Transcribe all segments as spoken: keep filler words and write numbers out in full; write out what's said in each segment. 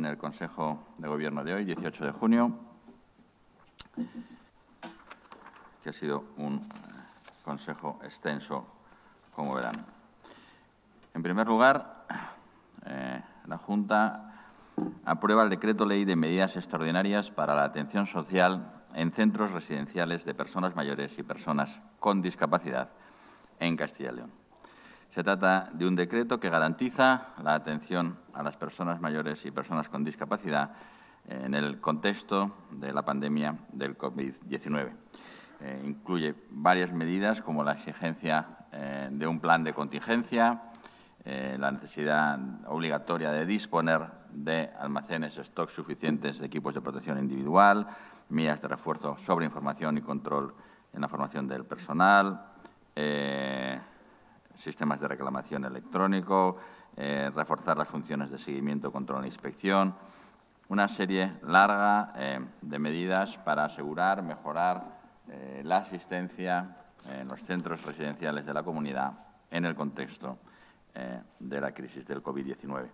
el Consejo de Gobierno de hoy, dieciocho de junio, que ha sido un consejo extenso, como verán. En primer lugar, eh, la Junta aprueba el Decreto Ley de Medidas Extraordinarias para la Atención Social en centros residenciales de personas mayores y personas con discapacidad en Castilla y León. Se trata de un decreto que garantiza la atención a las personas mayores y personas con discapacidad en el contexto de la pandemia del COVID diecinueve. Eh, incluye varias medidas como la exigencia eh, de un plan de contingencia, eh, la necesidad obligatoria de disponer de almacenes, stocks suficientes de equipos de protección individual, medidas de refuerzo sobre información y control en la formación del personal, eh, sistemas de reclamación electrónico, eh, reforzar las funciones de seguimiento, control e inspección, una serie larga eh, de medidas para asegurar, mejorar eh, la asistencia en los centros residenciales de la comunidad en el contexto eh, de la crisis del COVID diecinueve.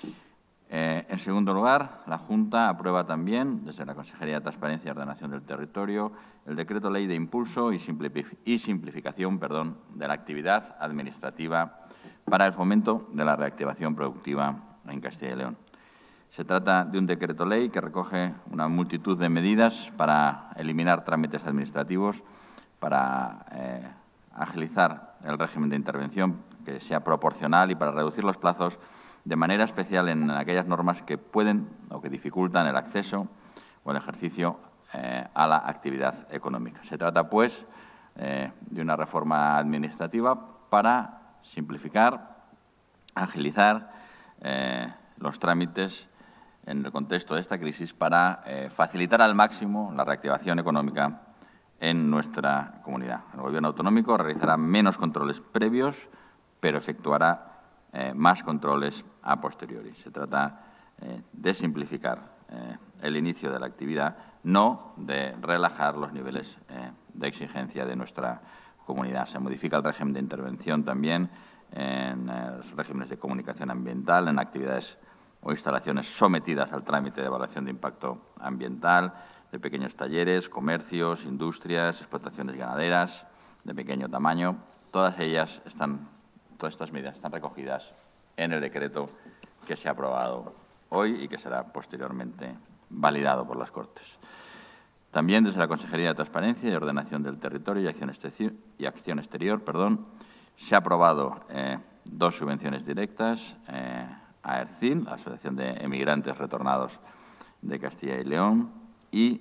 Eh, en segundo lugar, la Junta aprueba también, desde la Consejería de Transparencia y Ordenación del Territorio, el Decreto Ley de Impulso y, Simplific y Simplificación perdón, de la actividad administrativa para el fomento de la reactivación productiva en Castilla y León. Se trata de un decreto ley que recoge una multitud de medidas para eliminar trámites administrativos, para eh, agilizar el régimen de intervención que sea proporcional y para reducir los plazos, de manera especial en aquellas normas que pueden o que dificultan el acceso o el ejercicio eh, a la actividad económica. Se trata, pues, eh, de una reforma administrativa para simplificar, agilizar eh, los trámites en el contexto de esta crisis para eh, facilitar al máximo la reactivación económica en nuestra comunidad. El Gobierno autonómico realizará menos controles previos, pero efectuará Eh, más controles a posteriori. Se trata eh, de simplificar eh, el inicio de la actividad, no de relajar los niveles eh, de exigencia de nuestra comunidad. Se modifica el régimen de intervención también en eh, los regímenes de comunicación ambiental, en actividades o instalaciones sometidas al trámite de evaluación de impacto ambiental, de pequeños talleres, comercios, industrias, explotaciones ganaderas de pequeño tamaño. Todas ellas están Todas estas medidas están recogidas en el decreto que se ha aprobado hoy y que será posteriormente validado por las Cortes. También desde la Consejería de Transparencia y Ordenación del Territorio y Acción Exterior, y Acción Exterior perdón, se ha aprobado eh, dos subvenciones directas eh, a ERCIL, la Asociación de Emigrantes Retornados de Castilla y León, y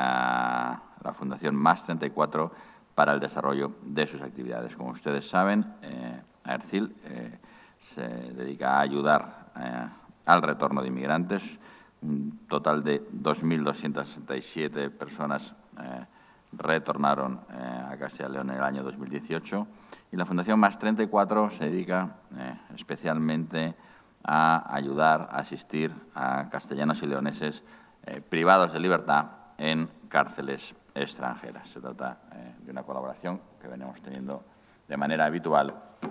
a la Fundación Más treinta y cuatro para el desarrollo de sus actividades. Como ustedes saben, eh, ERCIL eh, se dedica a ayudar eh, al retorno de inmigrantes. Un total de dos mil doscientas sesenta y siete personas eh, retornaron eh, a Castilla y León en el año dos mil dieciocho. Y la Fundación Más treinta y cuatro se dedica eh, especialmente a ayudar, a asistir a castellanos y leoneses eh, privados de libertad en cárceles extranjeras. Se trata eh, de una colaboración que venimos teniendo de manera habitual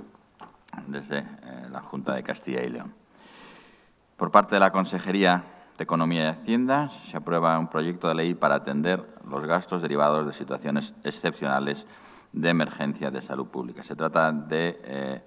desde eh, la Junta de Castilla y León. Por parte de la Consejería de Economía y Hacienda se aprueba un proyecto de ley para atender los gastos derivados de situaciones excepcionales de emergencia de salud pública. Se trata de eh,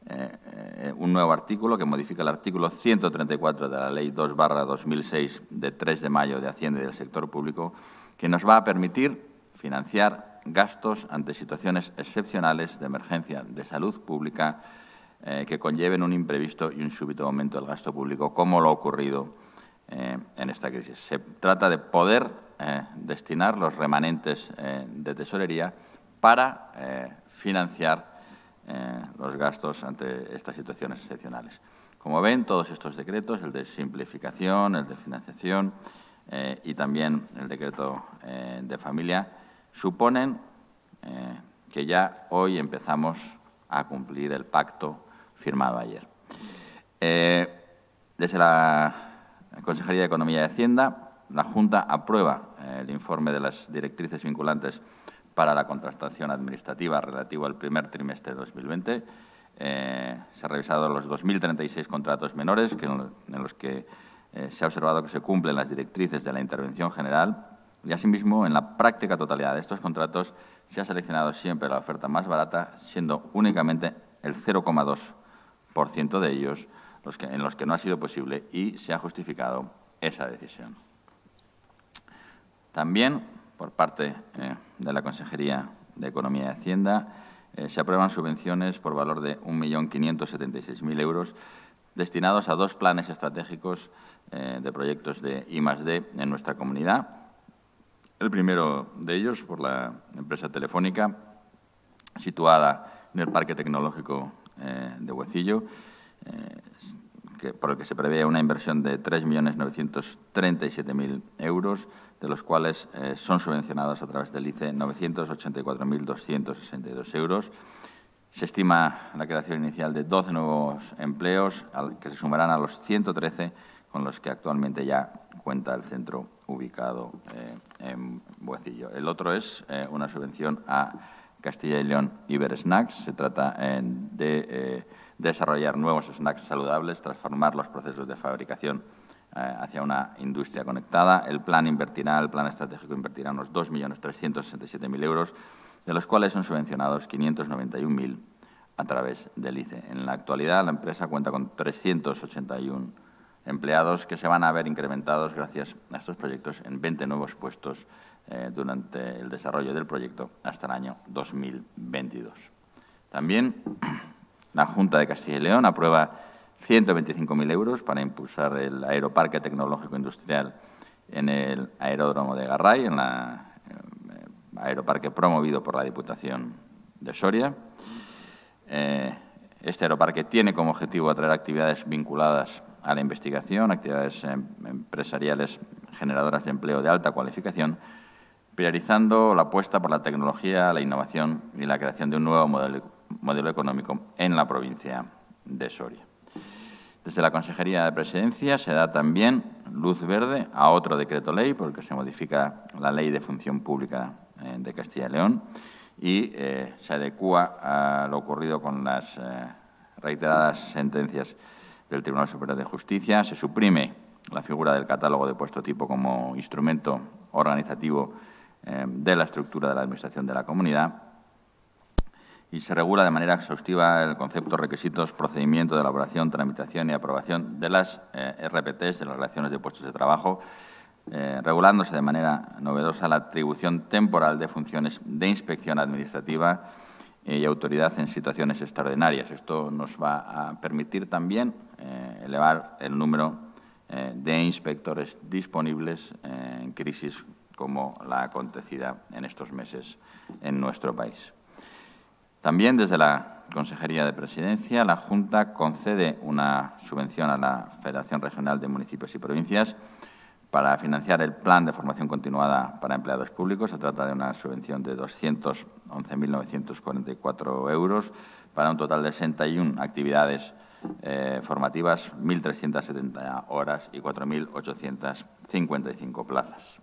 eh, un nuevo artículo que modifica el artículo ciento treinta y cuatro de la Ley dos barra dos mil seis de tres de mayo de Hacienda y del Sector Público, que nos va a permitir financiar gastos ante situaciones excepcionales de emergencia de salud pública eh, que conlleven un imprevisto y un súbito aumento del gasto público, como lo ha ocurrido eh, en esta crisis. Se trata de poder eh, destinar los remanentes eh, de tesorería para eh, financiar eh, los gastos ante estas situaciones excepcionales. Como ven, todos estos decretos, el de simplificación, el de financiación eh, y también el decreto eh, de familia, suponen eh, que ya hoy empezamos a cumplir el pacto firmado ayer. Eh, desde la Consejería de Economía y Hacienda, la Junta aprueba eh, el informe de las directrices vinculantes para la contratación administrativa relativo al primer trimestre de dos mil veinte. Eh, se han revisado los dos mil treinta y seis contratos menores que, en los que eh, se ha observado que se cumplen las directrices de la intervención general y, asimismo, en la práctica totalidad de estos contratos se ha seleccionado siempre la oferta más barata, siendo únicamente el cero coma dos por ciento de ellos los que, en los que no ha sido posible, y se ha justificado esa decisión. También, por parte eh, de la Consejería de Economía y Hacienda, eh, se aprueban subvenciones por valor de un millón quinientos setenta y seis mil euros destinados a dos planes estratégicos eh, de proyectos de I más D en nuestra comunidad. El primero de ellos, por la empresa Telefónica, situada en el Parque Tecnológico eh, de Huecillo, eh, que, por el que se prevé una inversión de tres millones novecientos treinta y siete mil euros, de los cuales eh, son subvencionados a través del I C E novecientos ochenta y cuatro mil doscientos sesenta y dos euros. Se estima la creación inicial de doce nuevos empleos, al que se sumarán a los ciento trece con los que actualmente ya cuenta el centro ubicado eh, en Huecillo. El otro es eh, una subvención a Castilla y León Ibersnacks. Se trata eh, de eh, desarrollar nuevos snacks saludables, transformar los procesos de fabricación eh, hacia una industria conectada. El plan invertirá, el plan estratégico invertirá unos dos millones trescientos sesenta y siete mil euros, de los cuales son subvencionados quinientos noventa y un mil a través del I C E. En la actualidad, la empresa cuenta con trescientos ochenta y uno empleados que se van a ver incrementados gracias a estos proyectos en veinte nuevos puestos eh, durante el desarrollo del proyecto hasta el año dos mil veintidós. También la Junta de Castilla y León aprueba ciento veinticinco mil euros para impulsar el Aeroparque Tecnológico Industrial en el Aeródromo de Garray, en la eh, aeroparque promovido por la Diputación de Soria. Eh, este aeroparque tiene como objetivo atraer actividades vinculadas a la investigación, actividades eh, empresariales generadoras de empleo de alta cualificación, priorizando la apuesta por la tecnología, la innovación y la creación de un nuevo modelo, modelo económico en la provincia de Soria. Desde la Consejería de Presidencia se da también luz verde a otro decreto ley por el que se modifica la Ley de Función Pública eh, de Castilla y León y eh, se adecúa a lo ocurrido con las eh, reiteradas sentencias del Tribunal Superior de Justicia. Se suprime la figura del catálogo de puesto tipo como instrumento organizativo eh, de la estructura de la Administración de la Comunidad y se regula de manera exhaustiva el concepto, requisitos, procedimiento de elaboración, tramitación y aprobación de las eh, R P Ts, de las relaciones de puestos de trabajo, eh, regulándose de manera novedosa la atribución temporal de funciones de inspección administrativa y autoridad en situaciones extraordinarias. Esto nos va a permitir también eh, elevar el número eh, de inspectores disponibles eh, en crisis como la acontecida en estos meses en nuestro país. También desde la Consejería de Presidencia, la Junta concede una subvención a la Federación Regional de Municipios y Provincias para financiar el Plan de Formación Continuada para Empleados Públicos. Se trata de una subvención de doscientos once mil novecientos cuarenta y cuatro euros para un total de sesenta y una actividades eh, formativas, mil trescientas setenta horas y cuatro mil ochocientas cincuenta y cinco plazas.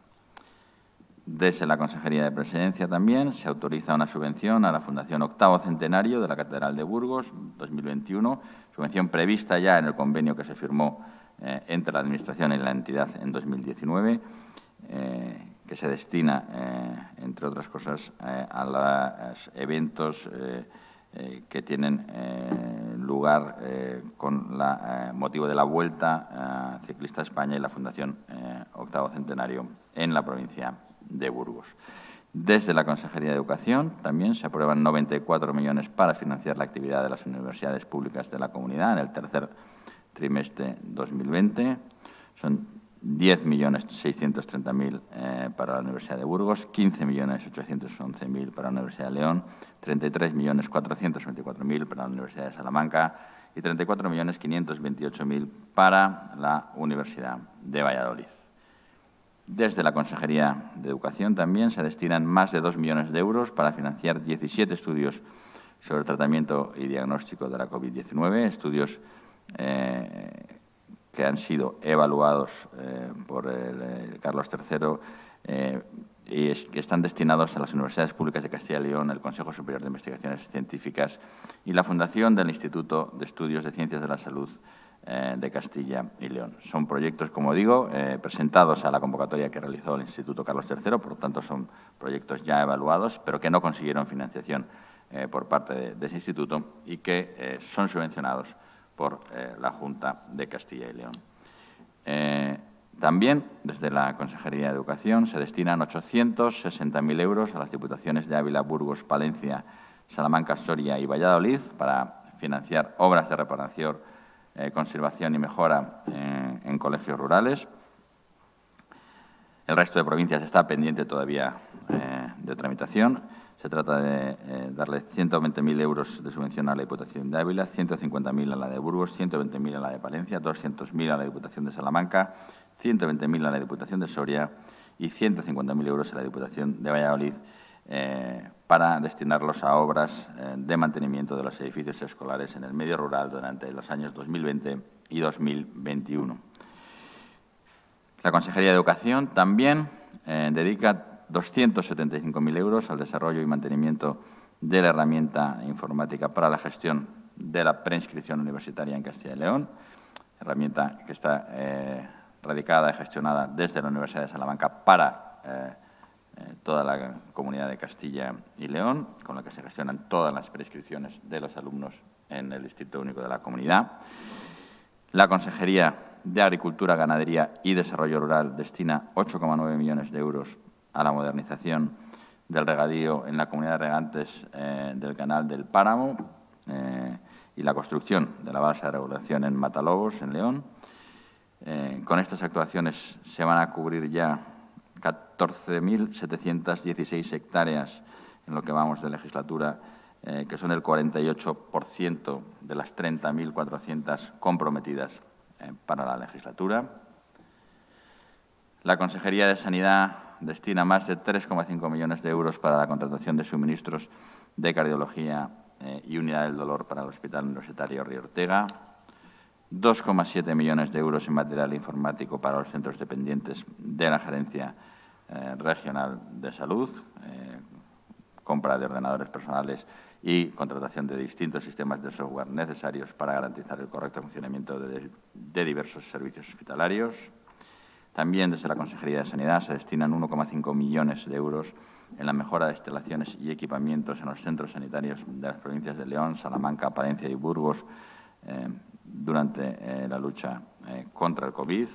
Desde la Consejería de Presidencia también se autoriza una subvención a la Fundación Octavo Centenario de la Catedral de Burgos dos mil veintiuno, subvención prevista ya en el convenio que se firmó eh, entre la Administración y la entidad en dos mil diecinueve, eh, que se destina, eh, entre otras cosas, eh, a los eventos eh, eh, que tienen eh, lugar eh, con la, eh, motivo de la Vuelta eh, Ciclista a España y la Fundación eh, Octavo Centenario en la provincia de Burgos. Desde la Consejería de Educación también se aprueban noventa y cuatro millones para financiar la actividad de las universidades públicas de la comunidad en el tercer trimestre dos mil veinte. Son diez millones seiscientos treinta mil eh, para la Universidad de Burgos, quince millones ochocientos once mil para la Universidad de León, treinta y tres millones cuatrocientos veinticuatro mil para la Universidad de Salamanca y treinta y cuatro millones quinientos veintiocho mil para la Universidad de Valladolid. Desde la Consejería de Educación también se destinan más de dos millones de euros para financiar diecisiete estudios sobre tratamiento y diagnóstico de la COVID diecinueve, estudios eh, que han sido evaluados eh, por el, el Carlos tercero eh, y es, que están destinados a las universidades públicas de Castilla y León, el Consejo Superior de Investigaciones Científicas y la Fundación del Instituto de Estudios de Ciencias de la Salud eh, de Castilla y León. Son proyectos, como digo, eh, presentados a la convocatoria que realizó el Instituto Carlos tercero, por lo tanto son proyectos ya evaluados, pero que no consiguieron financiación eh, por parte de, de ese instituto y que eh, son subvencionados por eh, la Junta de Castilla y León. Eh, También, desde la Consejería de Educación, se destinan ochocientos sesenta mil euros a las Diputaciones de Ávila, Burgos, Palencia, Salamanca, Soria y Valladolid para financiar obras de reparación, eh, conservación y mejora eh, en colegios rurales. El resto de provincias está pendiente todavía eh, de tramitación. Se trata de eh, darle ciento veinte mil euros de subvención a la Diputación de Ávila, ciento cincuenta mil a la de Burgos, ciento veinte mil a la de Palencia, doscientos mil a la Diputación de Salamanca, ciento veinte mil a la Diputación de Soria y ciento cincuenta mil euros a la Diputación de Valladolid eh, para destinarlos a obras eh, de mantenimiento de los edificios escolares en el medio rural durante los años dos mil veinte y dos mil veintiuno. La Consejería de Educación también eh, dedica doscientos setenta y cinco mil euros al desarrollo y mantenimiento de la herramienta informática para la gestión de la preinscripción universitaria en Castilla y León, herramienta que está eh, radicada y gestionada desde la Universidad de Salamanca para eh, eh, toda la comunidad de Castilla y León, con la que se gestionan todas las preinscripciones de los alumnos en el Distrito Único de la Comunidad. La Consejería de Agricultura, Ganadería y Desarrollo Rural destina ocho coma nueve millones de euros a la modernización del regadío en la comunidad de regantes eh, del Canal del Páramo eh, y la construcción de la base de regulación en Matalobos, en León. Eh, con estas actuaciones se van a cubrir ya catorce mil setecientas dieciséis hectáreas en lo que vamos de legislatura, eh, que son el cuarenta y ocho por ciento de las treinta mil cuatrocientas comprometidas eh, para la legislatura. La Consejería de Sanidad destina más de tres coma cinco millones de euros para la contratación de suministros de cardiología eh, y unidad del dolor para el Hospital Universitario Río Ortega, dos coma siete millones de euros en material informático para los centros dependientes de la Gerencia eh, Regional de Salud, eh, compra de ordenadores personales y contratación de distintos sistemas de software necesarios para garantizar el correcto funcionamiento de, de diversos servicios hospitalarios. También desde la Consejería de Sanidad se destinan uno coma cinco millones de euros en la mejora de instalaciones y equipamientos en los centros sanitarios de las provincias de León, Salamanca, Palencia y Burgos eh, durante eh, la lucha eh, contra el COVID.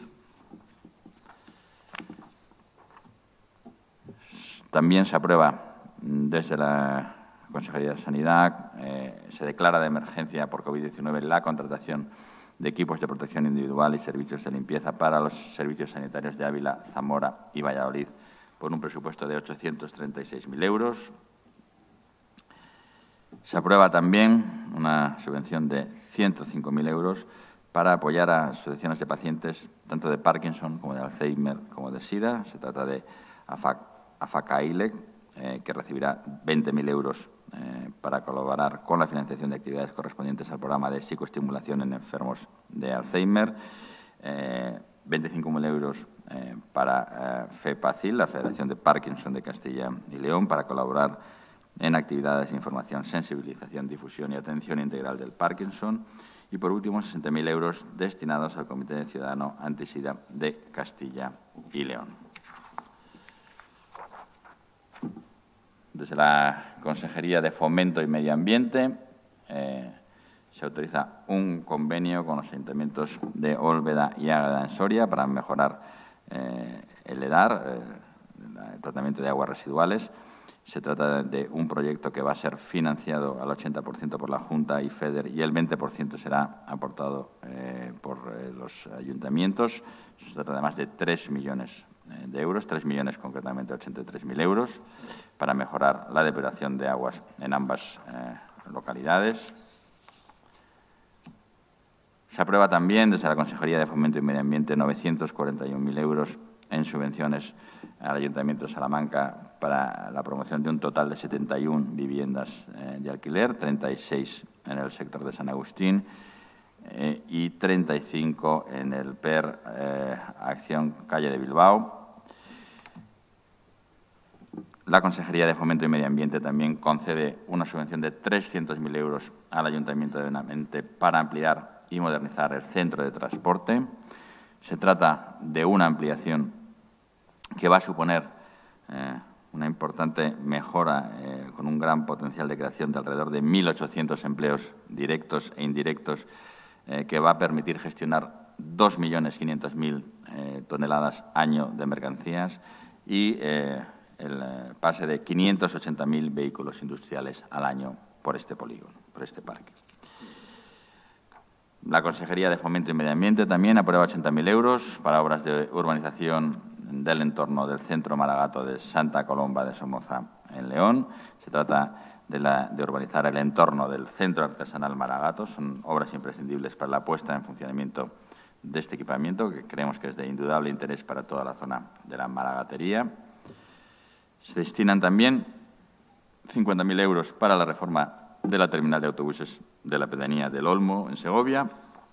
También se aprueba desde la Consejería de Sanidad, eh, se declara de emergencia por COVID diecinueve la contratación de equipos de protección individual y servicios de limpieza para los servicios sanitarios de Ávila, Zamora y Valladolid, por un presupuesto de ochocientos treinta y seis mil euros. Se aprueba también una subvención de ciento cinco mil euros para apoyar a asociaciones de pacientes tanto de Parkinson como de Alzheimer como de SIDA. Se trata de AFACAILEC, eh, que recibirá veinte mil euros Eh, para colaborar con la financiación de actividades correspondientes al programa de psicoestimulación en enfermos de Alzheimer, eh, veinticinco mil euros eh, para eh, FEPACIL, la Federación de Parkinson de Castilla y León, para colaborar en actividades de información, sensibilización, difusión y atención integral del Parkinson. Y, por último, sesenta mil euros destinados al Comité Ciudadano Antisida de Castilla y León. Desde la Consejería de Fomento y Medio Ambiente eh, se autoriza un convenio con los ayuntamientos de Ólveda y Águeda en Soria para mejorar eh, el EDAR, eh, el tratamiento de aguas residuales. Se trata de un proyecto que va a ser financiado al ochenta por ciento por la Junta y FEDER y el veinte por ciento será aportado eh, por eh, los ayuntamientos. Se trata de más de tres millones de euros, tres millones concretamente, ochenta y tres mil euros, para mejorar la depuración de aguas en ambas eh, localidades. Se aprueba también desde la Consejería de Fomento y Medio Ambiente novecientos cuarenta y un mil euros en subvenciones al Ayuntamiento de Salamanca para la promoción de un total de setenta y una viviendas eh, de alquiler, treinta y seis en el sector de San Agustín eh, y treinta y cinco en el P E R eh, Acción Calle de Bilbao. La Consejería de Fomento y Medio Ambiente también concede una subvención de trescientos mil euros al Ayuntamiento de Benavente para ampliar y modernizar el centro de transporte. Se trata de una ampliación que va a suponer eh, una importante mejora eh, con un gran potencial de creación de alrededor de mil ochocientos empleos directos e indirectos, eh, que va a permitir gestionar dos millones quinientas mil eh, toneladas año de mercancías y eh, el eh, pase de quinientos ochenta mil vehículos industriales al año por este polígono, por este parque. La Consejería de Fomento y Medio Ambiente también aprueba ochenta mil euros para obras de urbanización del entorno del centro Maragato de Santa Colomba de Somoza, en León. Se trata de, la, de urbanizar el entorno del centro artesanal Maragato. Son obras imprescindibles para la puesta en funcionamiento de este equipamiento, que creemos que es de indudable interés para toda la zona de la maragatería. Se destinan también cincuenta mil euros para la reforma de la terminal de autobuses de la pedanía del Olmo, en Segovia.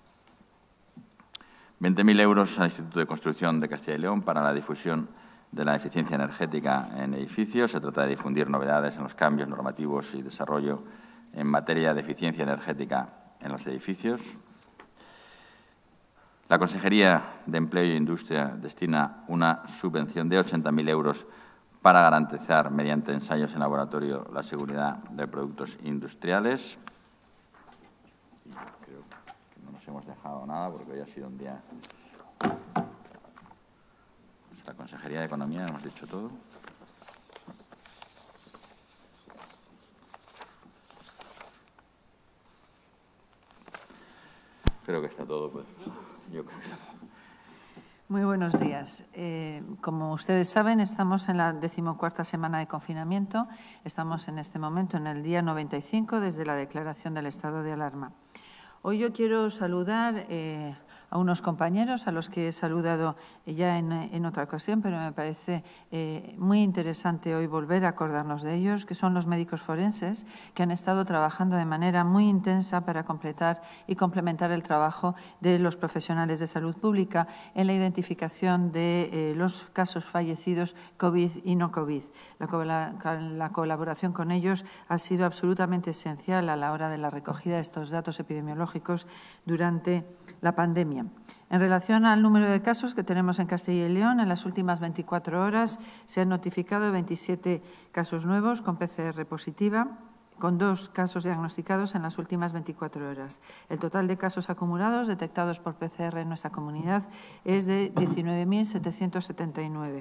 veinte mil euros al Instituto de Construcción de Castilla y León para la difusión de la eficiencia energética en edificios. Se trata de difundir novedades en los cambios normativos y desarrollo en materia de eficiencia energética en los edificios. La Consejería de Empleo e Industria destina una subvención de ochenta mil euros para garantizar, mediante ensayos en laboratorio, la seguridad de productos industriales. Y creo que no nos hemos dejado nada porque hoy ha sido un día. Pues la Consejería de Economía, hemos dicho todo. Creo que está todo, pues. Yo creo que está todo. Muy buenos días. Eh, como ustedes saben, estamos en la decimocuarta semana de confinamiento. Estamos en este momento en el día noventa y cinco desde la declaración del estado de alarma. Hoy yo quiero saludar eh, a unos compañeros a los que he saludado ya en, en otra ocasión, pero me parece eh, muy interesante hoy volver a acordarnos de ellos, que son los médicos forenses, que han estado trabajando de manera muy intensa para completar y complementar el trabajo de los profesionales de salud pública en la identificación de eh, los casos fallecidos COVID y no COVID. La, la colaboración con ellos ha sido absolutamente esencial a la hora de la recogida de estos datos epidemiológicos durante la pandemia. En relación al número de casos que tenemos en Castilla y León, en las últimas veinticuatro horas se han notificado veintisiete casos nuevos con P C R positiva, con dos casos diagnosticados en las últimas veinticuatro horas. El total de casos acumulados detectados por P C R en nuestra comunidad es de diecinueve mil setecientos setenta y nueve.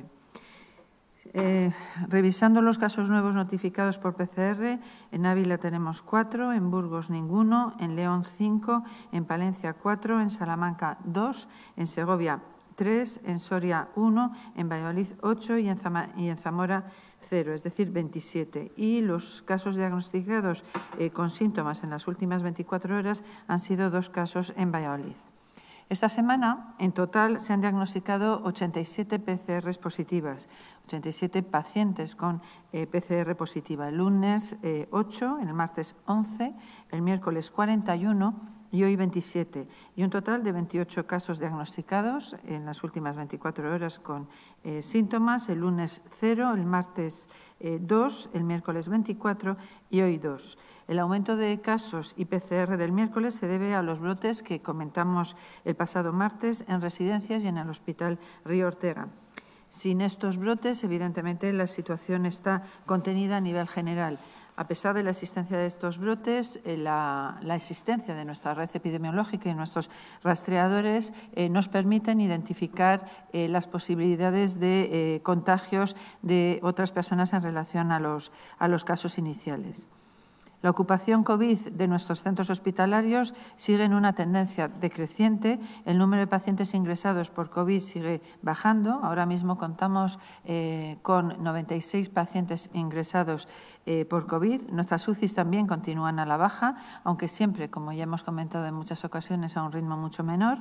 Eh, revisando los casos nuevos notificados por P C R, en Ávila tenemos cuatro, en Burgos ninguno, en León cinco, en Palencia cuatro, en Salamanca dos, en Segovia tres, en Soria uno, en Valladolid ocho y en, Zama, y en Zamora cero, es decir, veintisiete. Y los casos diagnosticados eh, con síntomas en las últimas veinticuatro horas han sido dos casos en Valladolid. Esta semana, en total, se han diagnosticado ochenta y siete P C Rs positivas, ochenta y siete pacientes con eh, P C R positiva. El lunes eh, ocho, el martes once, el miércoles cuarenta y uno y hoy veintisiete. Y un total de veintiocho casos diagnosticados en las últimas veinticuatro horas con eh, síntomas. El lunes cero, el martes eh, dos, el miércoles veinticuatro y hoy dos. El aumento de casos y P C R del miércoles se debe a los brotes que comentamos el pasado martes en residencias y en el Hospital Río Ortega. Sin estos brotes, evidentemente, la situación está contenida a nivel general. A pesar de la existencia de estos brotes, eh, la, la existencia de nuestra red epidemiológica y nuestros rastreadores eh, nos permiten identificar eh, las posibilidades de eh, contagios de otras personas en relación a los, a los casos iniciales. La ocupación COVID de nuestros centros hospitalarios sigue en una tendencia decreciente. El número de pacientes ingresados por COVID sigue bajando. Ahora mismo contamos eh, con noventa y seis pacientes ingresados eh, por COVID. Nuestras U C Is también continúan a la baja, aunque siempre, como ya hemos comentado en muchas ocasiones, a un ritmo mucho menor.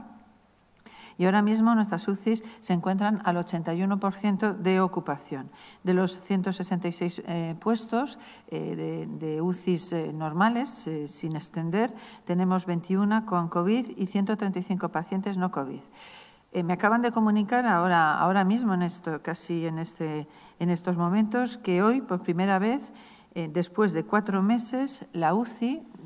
Y ahora mismo nuestras U C Is se encuentran al ochenta y uno por ciento de ocupación. De los ciento sesenta y seis eh, puestos eh, de, de U C Is eh, normales, eh, sin extender, tenemos veintiuno con COVID y ciento treinta y cinco pacientes no COVID. Eh, me acaban de comunicar ahora, ahora mismo, en esto, casi en, este, en estos momentos, que hoy, por primera vez, eh, después de cuatro meses, la U C I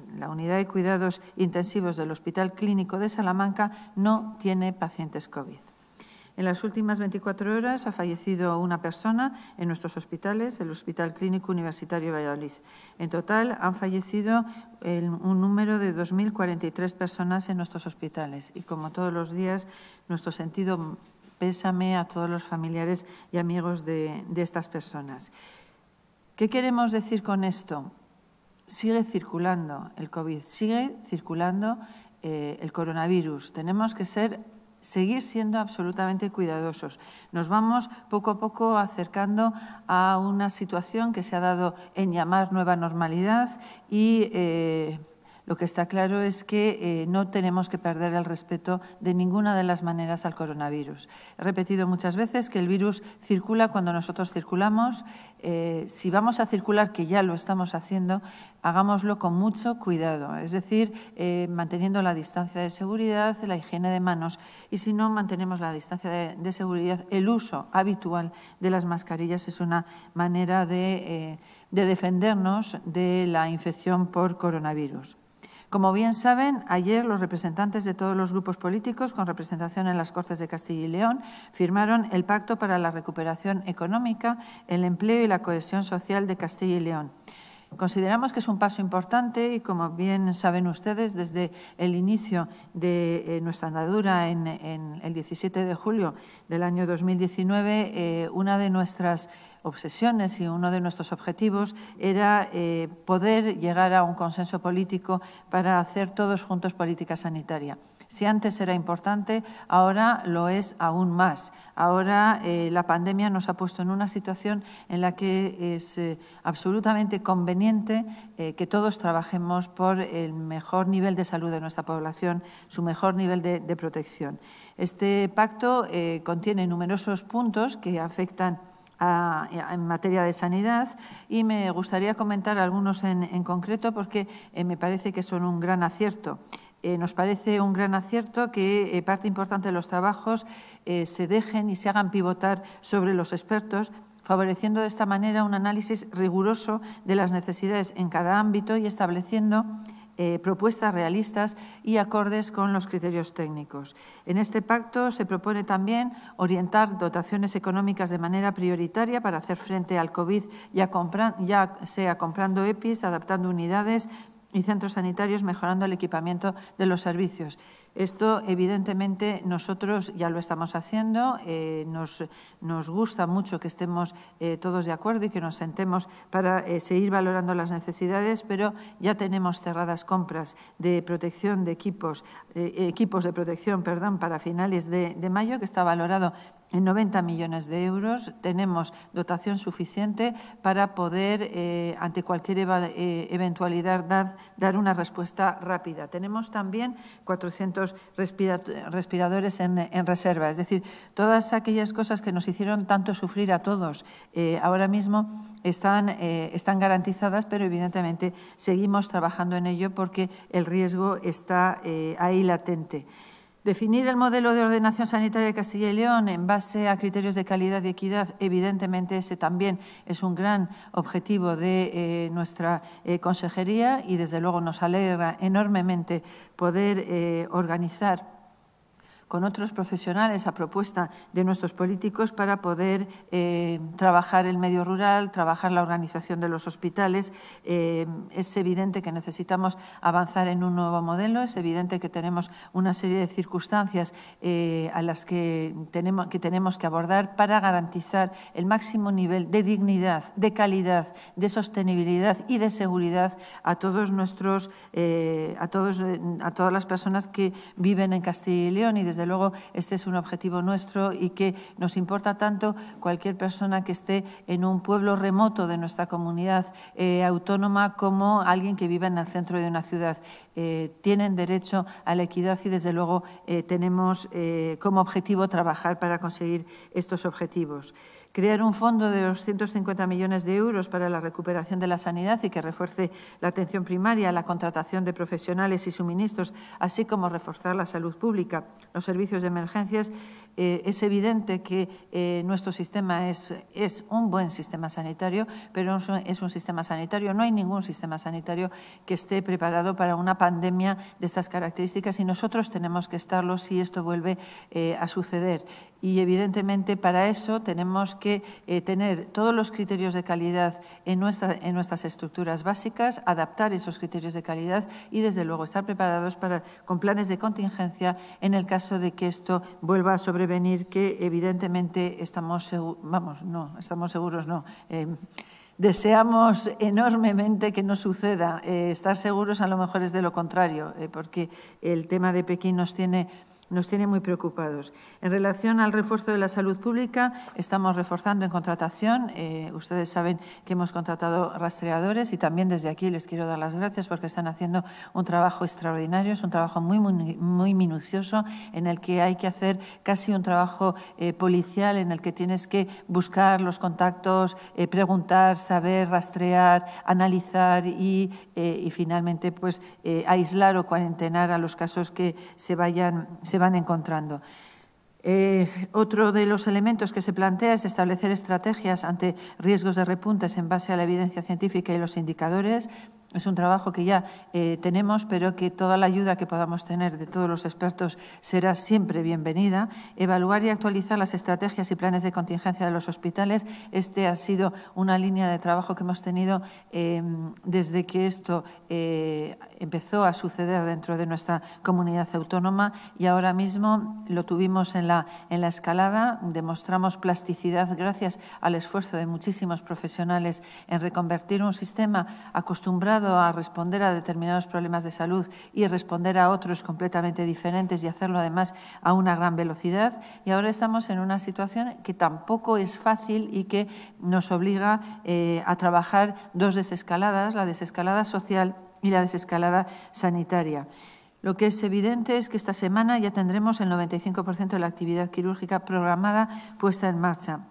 la unidad de cuidados intensivos del Hospital Clínico de Salamanca no tiene pacientes COVID. En las últimas veinticuatro horas ha fallecido una persona en nuestros hospitales, el Hospital Clínico Universitario de Valladolid. En total han fallecido el, un número de dos mil cuarenta y tres personas en nuestros hospitales y, como todos los días, nuestro sentido pésame a todos los familiares y amigos de, de estas personas. ¿Qué queremos decir con esto? Sigue circulando el COVID, sigue circulando eh, el coronavirus. Tenemos que ser seguir siendo absolutamente cuidadosos. Nos vamos poco a poco acercando a una situación que se ha dado en llamar nueva normalidad y eh, lo que está claro es que eh, no tenemos que perder el respeto de ninguna de las maneras al coronavirus. He repetido muchas veces que el virus circula cuando nosotros circulamos. Eh, si vamos a circular, que ya lo estamos haciendo, hagámoslo con mucho cuidado, es decir, eh, manteniendo la distancia de seguridad, la higiene de manos y, si no mantenemos la distancia de, de seguridad, el uso habitual de las mascarillas es una manera de, eh, de defendernos de la infección por coronavirus. Como bien saben, ayer los representantes de todos los grupos políticos con representación en las Cortes de Castilla y León firmaron el Pacto para la Recuperación Económica, el Empleo y la Cohesión Social de Castilla y León. Consideramos que es un paso importante y, como bien saben ustedes, desde el inicio de eh, nuestra andadura en, en el diecisiete de julio del año dos mil diecinueve, eh, una de nuestras obsesiones y uno de nuestros objetivos era eh, poder llegar a un consenso político para hacer todos juntos política sanitaria. Si antes era importante, ahora lo es aún más. Ahora eh, la pandemia nos ha puesto en una situación en la que es eh, absolutamente conveniente eh, que todos trabajemos por el mejor nivel de salud de nuestra población, su mejor nivel de, de protección. Este pacto eh, contiene numerosos puntos que afectan A, en materia de sanidad y me gustaría comentar algunos en, en concreto porque eh, me parece que son un gran acierto. Eh, nos parece un gran acierto que eh, parte importante de los trabajos eh, se dejen y se hagan pivotar sobre los expertos, favoreciendo de esta manera un análisis riguroso de las necesidades en cada ámbito y estableciendo Eh, propuestas realistas y acordes con los criterios técnicos. En este pacto se propone también orientar dotaciones económicas de manera prioritaria para hacer frente al COVID, ya, ya sea comprando E P Is, adaptando unidades y centros sanitarios, mejorando el equipamiento de los servicios. Esto, evidentemente, nosotros ya lo estamos haciendo. Eh, nos, nos gusta mucho que estemos eh, todos de acuerdo y que nos sentemos para eh, seguir valorando las necesidades, pero ya tenemos cerradas compras de protección de equipos, eh, equipos de protección, perdón, para finales de, de mayo, que está valorado en noventa millones de euros. Tenemos dotación suficiente para poder, eh, ante cualquier eva, eh, eventualidad, dar, dar una respuesta rápida. Tenemos también cuatrocientos respiradores en, en reserva, es decir, todas aquellas cosas que nos hicieron tanto sufrir a todos, eh, ahora mismo están, eh, están garantizadas, pero evidentemente seguimos trabajando en ello porque el riesgo está eh, ahí latente. Definir el modelo de ordenación sanitaria de Castilla y León en base a criterios de calidad y equidad, evidentemente ese también es un gran objetivo de eh, nuestra eh, consejería y desde luego nos alegra enormemente poder eh, organizar con otros profesionales a propuesta de nuestros políticos para poder eh, trabajar el medio rural, trabajar la organización de los hospitales. Eh, es evidente que necesitamos avanzar en un nuevo modelo, es evidente que tenemos una serie de circunstancias eh, a las que tenemos, que tenemos que abordar para garantizar el máximo nivel de dignidad, de calidad, de sostenibilidad y de seguridad a todos nuestros, eh, a todos, a todas las personas que viven en Castilla y León y desde Desde luego, este es un objetivo nuestro y que nos importa tanto cualquier persona que esté en un pueblo remoto de nuestra comunidad eh, autónoma como alguien que viva en el centro de una ciudad. Eh, tienen derecho a la equidad y, desde luego, eh, tenemos eh, como objetivo trabajar para conseguir estos objetivos. Crear un fondo de doscientos cincuenta millones de euros para la recuperación de la sanidad y que refuerce la atención primaria, la contratación de profesionales y suministros, así como reforzar la salud pública, los servicios de emergencias, Eh, es evidente que eh, nuestro sistema es, es un buen sistema sanitario, pero es un sistema sanitario. No hay ningún sistema sanitario que esté preparado para una pandemia de estas características y nosotros tenemos que estarlo si esto vuelve eh, a suceder. Y, evidentemente, para eso tenemos que eh, tener todos los criterios de calidad en, nuestra, en nuestras estructuras básicas, adaptar esos criterios de calidad y, desde luego, estar preparados para, con planes de contingencia en el caso de que esto vuelva a sobrevenir, que, evidentemente, estamos seguros, vamos, no, estamos seguros, no, eh, deseamos enormemente que no suceda. Eh, estar seguros a lo mejor es de lo contrario, eh, porque el tema de Pekín nos tiene nos tiene muy preocupados. En relación al refuerzo de la salud pública, estamos reforzando en contratación. Eh, ustedes saben que hemos contratado rastreadores y también desde aquí les quiero dar las gracias porque están haciendo un trabajo extraordinario. Es un trabajo muy, muy, muy minucioso en el que hay que hacer casi un trabajo eh, policial, en el que tienes que buscar los contactos, eh, preguntar, saber, rastrear, analizar y, eh, y finalmente pues, eh, aislar o cuarentenar a los casos que se vayan se van encontrando. Eh, otro de los elementos que se plantea es establecer estrategias ante riesgos de repuntes en base a la evidencia científica y los indicadores. Es un trabajo que ya eh, tenemos, pero que toda la ayuda que podamos tener de todos los expertos será siempre bienvenida. Evaluar y actualizar las estrategias y planes de contingencia de los hospitales. Este ha sido una línea de trabajo que hemos tenido eh, desde que esto eh, empezó a suceder dentro de nuestra comunidad autónoma y ahora mismo lo tuvimos en la, en la escalada. Demostramos plasticidad gracias al esfuerzo de muchísimos profesionales en reconvertir un sistema acostumbrado a responder a determinados problemas de salud y responder a otros completamente diferentes y hacerlo además a una gran velocidad. Y ahora estamos en una situación que tampoco es fácil y que nos obliga eh, a trabajar dos desescaladas, la desescalada social y la desescalada sanitaria. Lo que es evidente es que esta semana ya tendremos el noventa y cinco por ciento de la actividad quirúrgica programada puesta en marcha.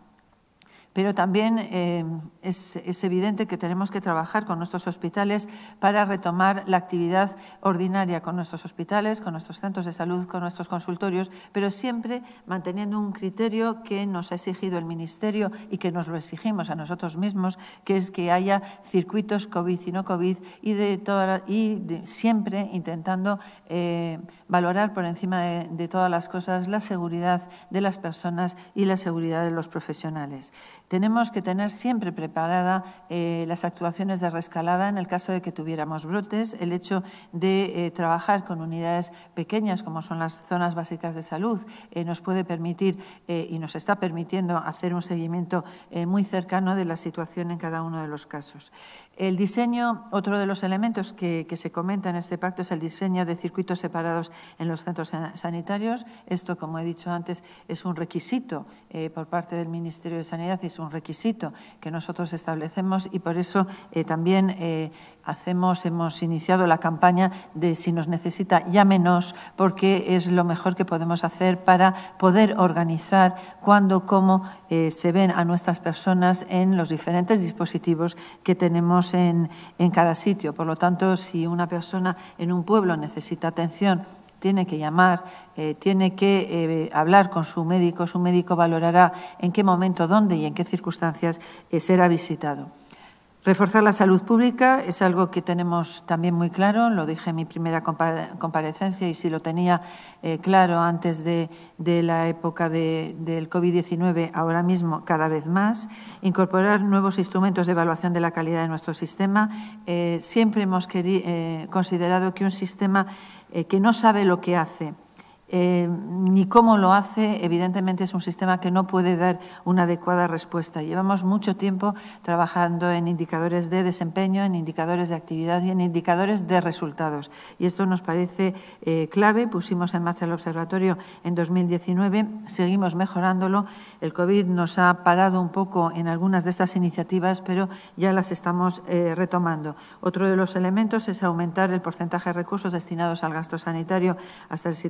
Pero también eh, es, es evidente que tenemos que trabajar con nuestros hospitales para retomar la actividad ordinaria con nuestros hospitales, con nuestros centros de salud, con nuestros consultorios, pero siempre manteniendo un criterio que nos ha exigido el Ministerio y que nos lo exigimos a nosotros mismos, que es que haya circuitos COVID y no COVID y, de toda la, y de, siempre intentando eh, valorar por encima de, de todas las cosas la seguridad de las personas y la seguridad de los profesionales. Tenemos que tener siempre preparada eh, las actuaciones de reescalada en el caso de que tuviéramos brotes. El hecho de eh, trabajar con unidades pequeñas, como son las zonas básicas de salud, eh, nos puede permitir eh, y nos está permitiendo hacer un seguimiento eh, muy cercano de la situación en cada uno de los casos. El diseño, otro de los elementos que, que se comenta en este pacto es el diseño de circuitos separados en los centros sanitarios. Esto, como he dicho antes, es un requisito eh, por parte del Ministerio de Sanidad y es un requisito que nosotros establecemos y por eso eh, también eh, hacemos, hemos iniciado la campaña de si nos necesita, llámenos, porque es lo mejor que podemos hacer para poder organizar cuándo, cómo eh, se ven a nuestras personas en los diferentes dispositivos que tenemos en, en cada sitio. Por lo tanto, si una persona en un pueblo necesita atención, tiene que llamar, eh, tiene que eh, hablar con su médico, su médico valorará en qué momento, dónde y en qué circunstancias eh, será visitado. Reforzar la salud pública es algo que tenemos también muy claro, lo dije en mi primera comparecencia y si lo tenía eh, claro antes de, de la época de, del COVID diecinueve, ahora mismo cada vez más. Incorporar nuevos instrumentos de evaluación de la calidad de nuestro sistema. Eh, siempre hemos querido, eh, considerado que un sistema eh, que no sabe lo que hace, Eh, ni cómo lo hace, evidentemente es un sistema que no puede dar una adecuada respuesta. Llevamos mucho tiempo trabajando en indicadores de desempeño, en indicadores de actividad y en indicadores de resultados. Y esto nos parece eh, clave. Pusimos en marcha el observatorio en dos mil diecinueve, seguimos mejorándolo. El COVID nos ha parado un poco en algunas de estas iniciativas, pero ya las estamos eh, retomando. Otro de los elementos es aumentar el porcentaje de recursos destinados al gasto sanitario hasta el siete por ciento.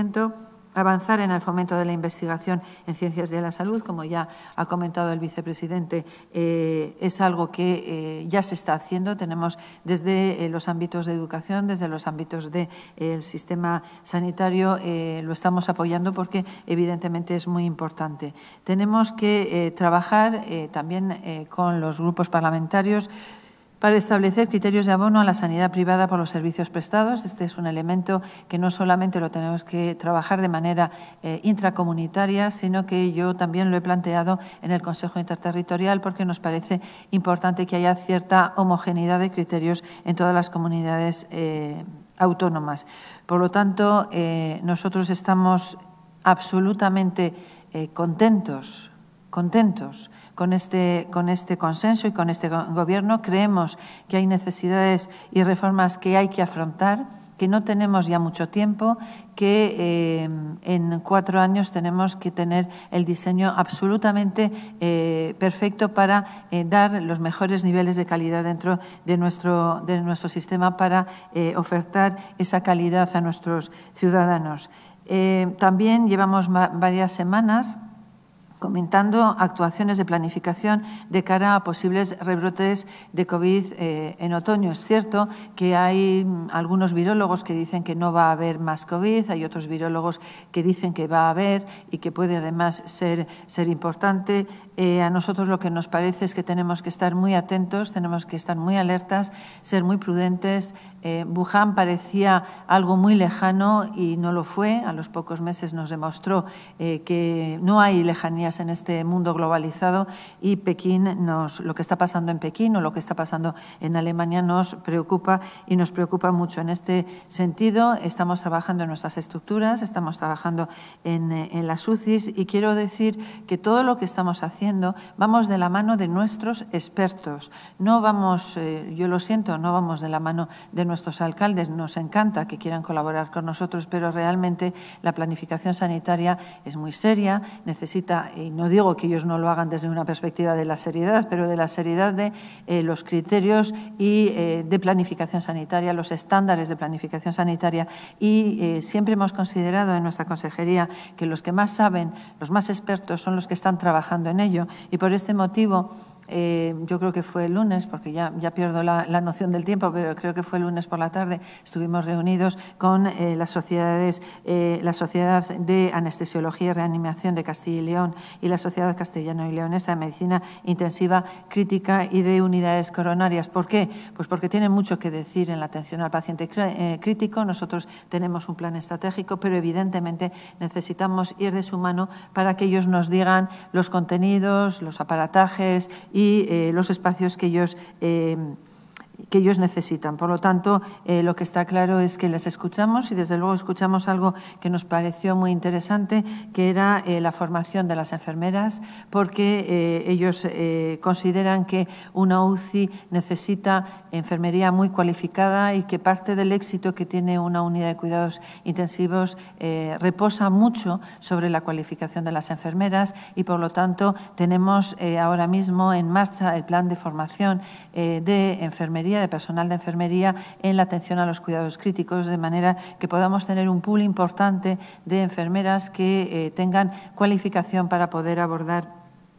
confinamiento, avanzar en el fomento de la investigación en ciencias de la salud, como ya ha comentado el vicepresidente, eh, es algo que eh, ya se está haciendo. Tenemos desde eh, los ámbitos de educación, desde los ámbitos del eh, sistema sanitario, eh, lo estamos apoyando porque evidentemente es muy importante. Tenemos que eh, trabajar eh, también eh, con los grupos parlamentarios para establecer criterios de abono a la sanidad privada por los servicios prestados. Este es un elemento que no solamente lo tenemos que trabajar de manera eh, intracomunitaria, sino que yo también lo he planteado en el Consejo Interterritorial porque nos parece importante que haya cierta homogeneidad de criterios en todas las comunidades eh, autónomas. Por lo tanto, eh, nosotros estamos absolutamente eh, contentos, contentos Con este, con este consenso y con este Gobierno. Creemos que hay necesidades y reformas que hay que afrontar, que no tenemos ya mucho tiempo, que eh, en cuatro años tenemos que tener el diseño absolutamente eh, perfecto para eh, dar los mejores niveles de calidad dentro de nuestro, de nuestro sistema para eh, ofertar esa calidad a nuestros ciudadanos. Eh, también llevamos varias semanas comentando actuaciones de planificación de cara a posibles rebrotes de COVID eh, en otoño. Es cierto que hay algunos virólogos que dicen que no va a haber más COVID, hay otros virólogos que dicen que va a haber y que puede además ser, ser importante. Eh, a nosotros lo que nos parece es que tenemos que estar muy atentos, tenemos que estar muy alertas, ser muy prudentes. Eh, Wuhan parecía algo muy lejano y no lo fue. A los pocos meses nos demostró eh, que no hay lejanías en este mundo globalizado y Pekín nos, lo que está pasando en Pekín o lo que está pasando en Alemania nos preocupa y nos preocupa mucho. En este sentido, estamos trabajando en nuestras estructuras, estamos trabajando en, en las U C Is y quiero decir que todo lo que estamos haciendo vamos de la mano de nuestros expertos. No vamos, eh, yo lo siento, no vamos de la mano de nuestros alcaldes. Nos encanta que quieran colaborar con nosotros, pero realmente la planificación sanitaria es muy seria, necesita, y no digo que ellos no lo hagan desde una perspectiva de la seriedad, pero de la seriedad de eh, los criterios y eh, de planificación sanitaria, los estándares de planificación sanitaria y eh, siempre hemos considerado en nuestra consejería que los que más saben, los más expertos son los que están trabajando en ello y por este motivo Eh, yo creo que fue el lunes, porque ya, ya pierdo la, la noción del tiempo, pero creo que fue el lunes por la tarde, estuvimos reunidos con eh, las sociedades, eh, la Sociedad de Anestesiología y Reanimación de Castilla y León y la Sociedad Castellano y Leonesa de Medicina Intensiva Crítica y de Unidades Coronarias. ¿Por qué? Pues porque tienen mucho que decir en la atención al paciente eh, crítico. Nosotros tenemos un plan estratégico, pero evidentemente necesitamos ir de su mano para que ellos nos digan los contenidos, los aparatajes y eh, los espacios que ellos, eh, que ellos necesitan. Por lo tanto, eh, lo que está claro es que les escuchamos y desde luego escuchamos algo que nos pareció muy interesante, que era eh, la formación de las enfermeras, porque eh, ellos eh, consideran que una U C I necesita enfermería muy cualificada y que parte del éxito que tiene una unidad de cuidados intensivos eh, reposa mucho sobre la cualificación de las enfermeras y, por lo tanto, tenemos eh, ahora mismo en marcha el plan de formación eh, de enfermería, de personal de enfermería en la atención a los cuidados críticos, de manera que podamos tener un pool importante de enfermeras que eh, tengan cualificación para poder abordar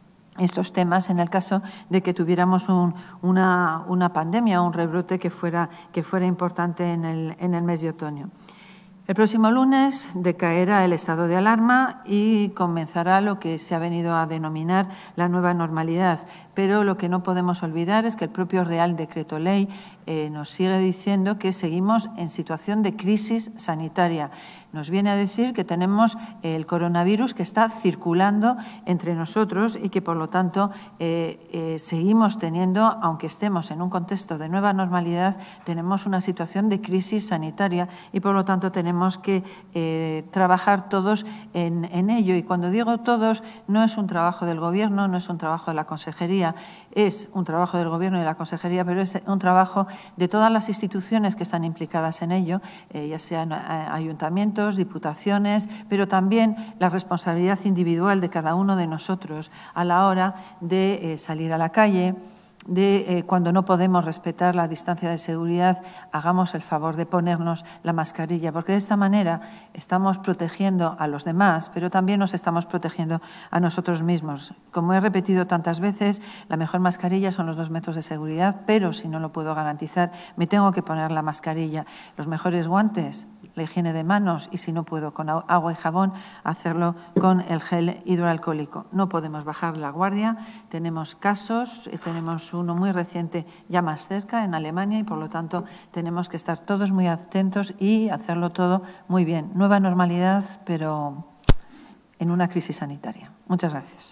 estos temas en el caso de que tuviéramos un, una, una pandemia o un rebrote que fuera, que fuera importante en el, en el mes de otoño. El próximo lunes decaerá el estado de alarma y comenzará lo que se ha venido a denominar la nueva normalidad. Pero lo que no podemos olvidar es que el propio Real Decreto Ley eh, nos sigue diciendo que seguimos en situación de crisis sanitaria. Nos viene a decir que tenemos el coronavirus que está circulando entre nosotros y que, por lo tanto, eh, eh, seguimos teniendo, aunque estemos en un contexto de nueva normalidad, tenemos una situación de crisis sanitaria y, por lo tanto, tenemos que eh, trabajar todos en, en ello. Y cuando digo todos, no es un trabajo del Gobierno, no es un trabajo de la Consejería, es un trabajo del Gobierno y de la Consejería, pero es un trabajo de todas las instituciones que están implicadas en ello, eh, ya sean ayuntamientos, diputaciones, pero también la responsabilidad individual de cada uno de nosotros a la hora de eh, salir a la calle, de eh, cuando no podemos respetar la distancia de seguridad, hagamos el favor de ponernos la mascarilla, porque de esta manera estamos protegiendo a los demás, pero también nos estamos protegiendo a nosotros mismos. Como he repetido tantas veces, la mejor mascarilla son los dos metros de seguridad, pero si no lo puedo garantizar, me tengo que poner la mascarilla. Los mejores guantes, la higiene de manos y si no puedo con agua y jabón, hacerlo con el gel hidroalcohólico. No podemos bajar la guardia, tenemos casos, tenemos uno muy reciente ya más cerca en Alemania y por lo tanto tenemos que estar todos muy atentos y hacerlo todo muy bien. Nueva normalidad, pero en una crisis sanitaria. Muchas gracias.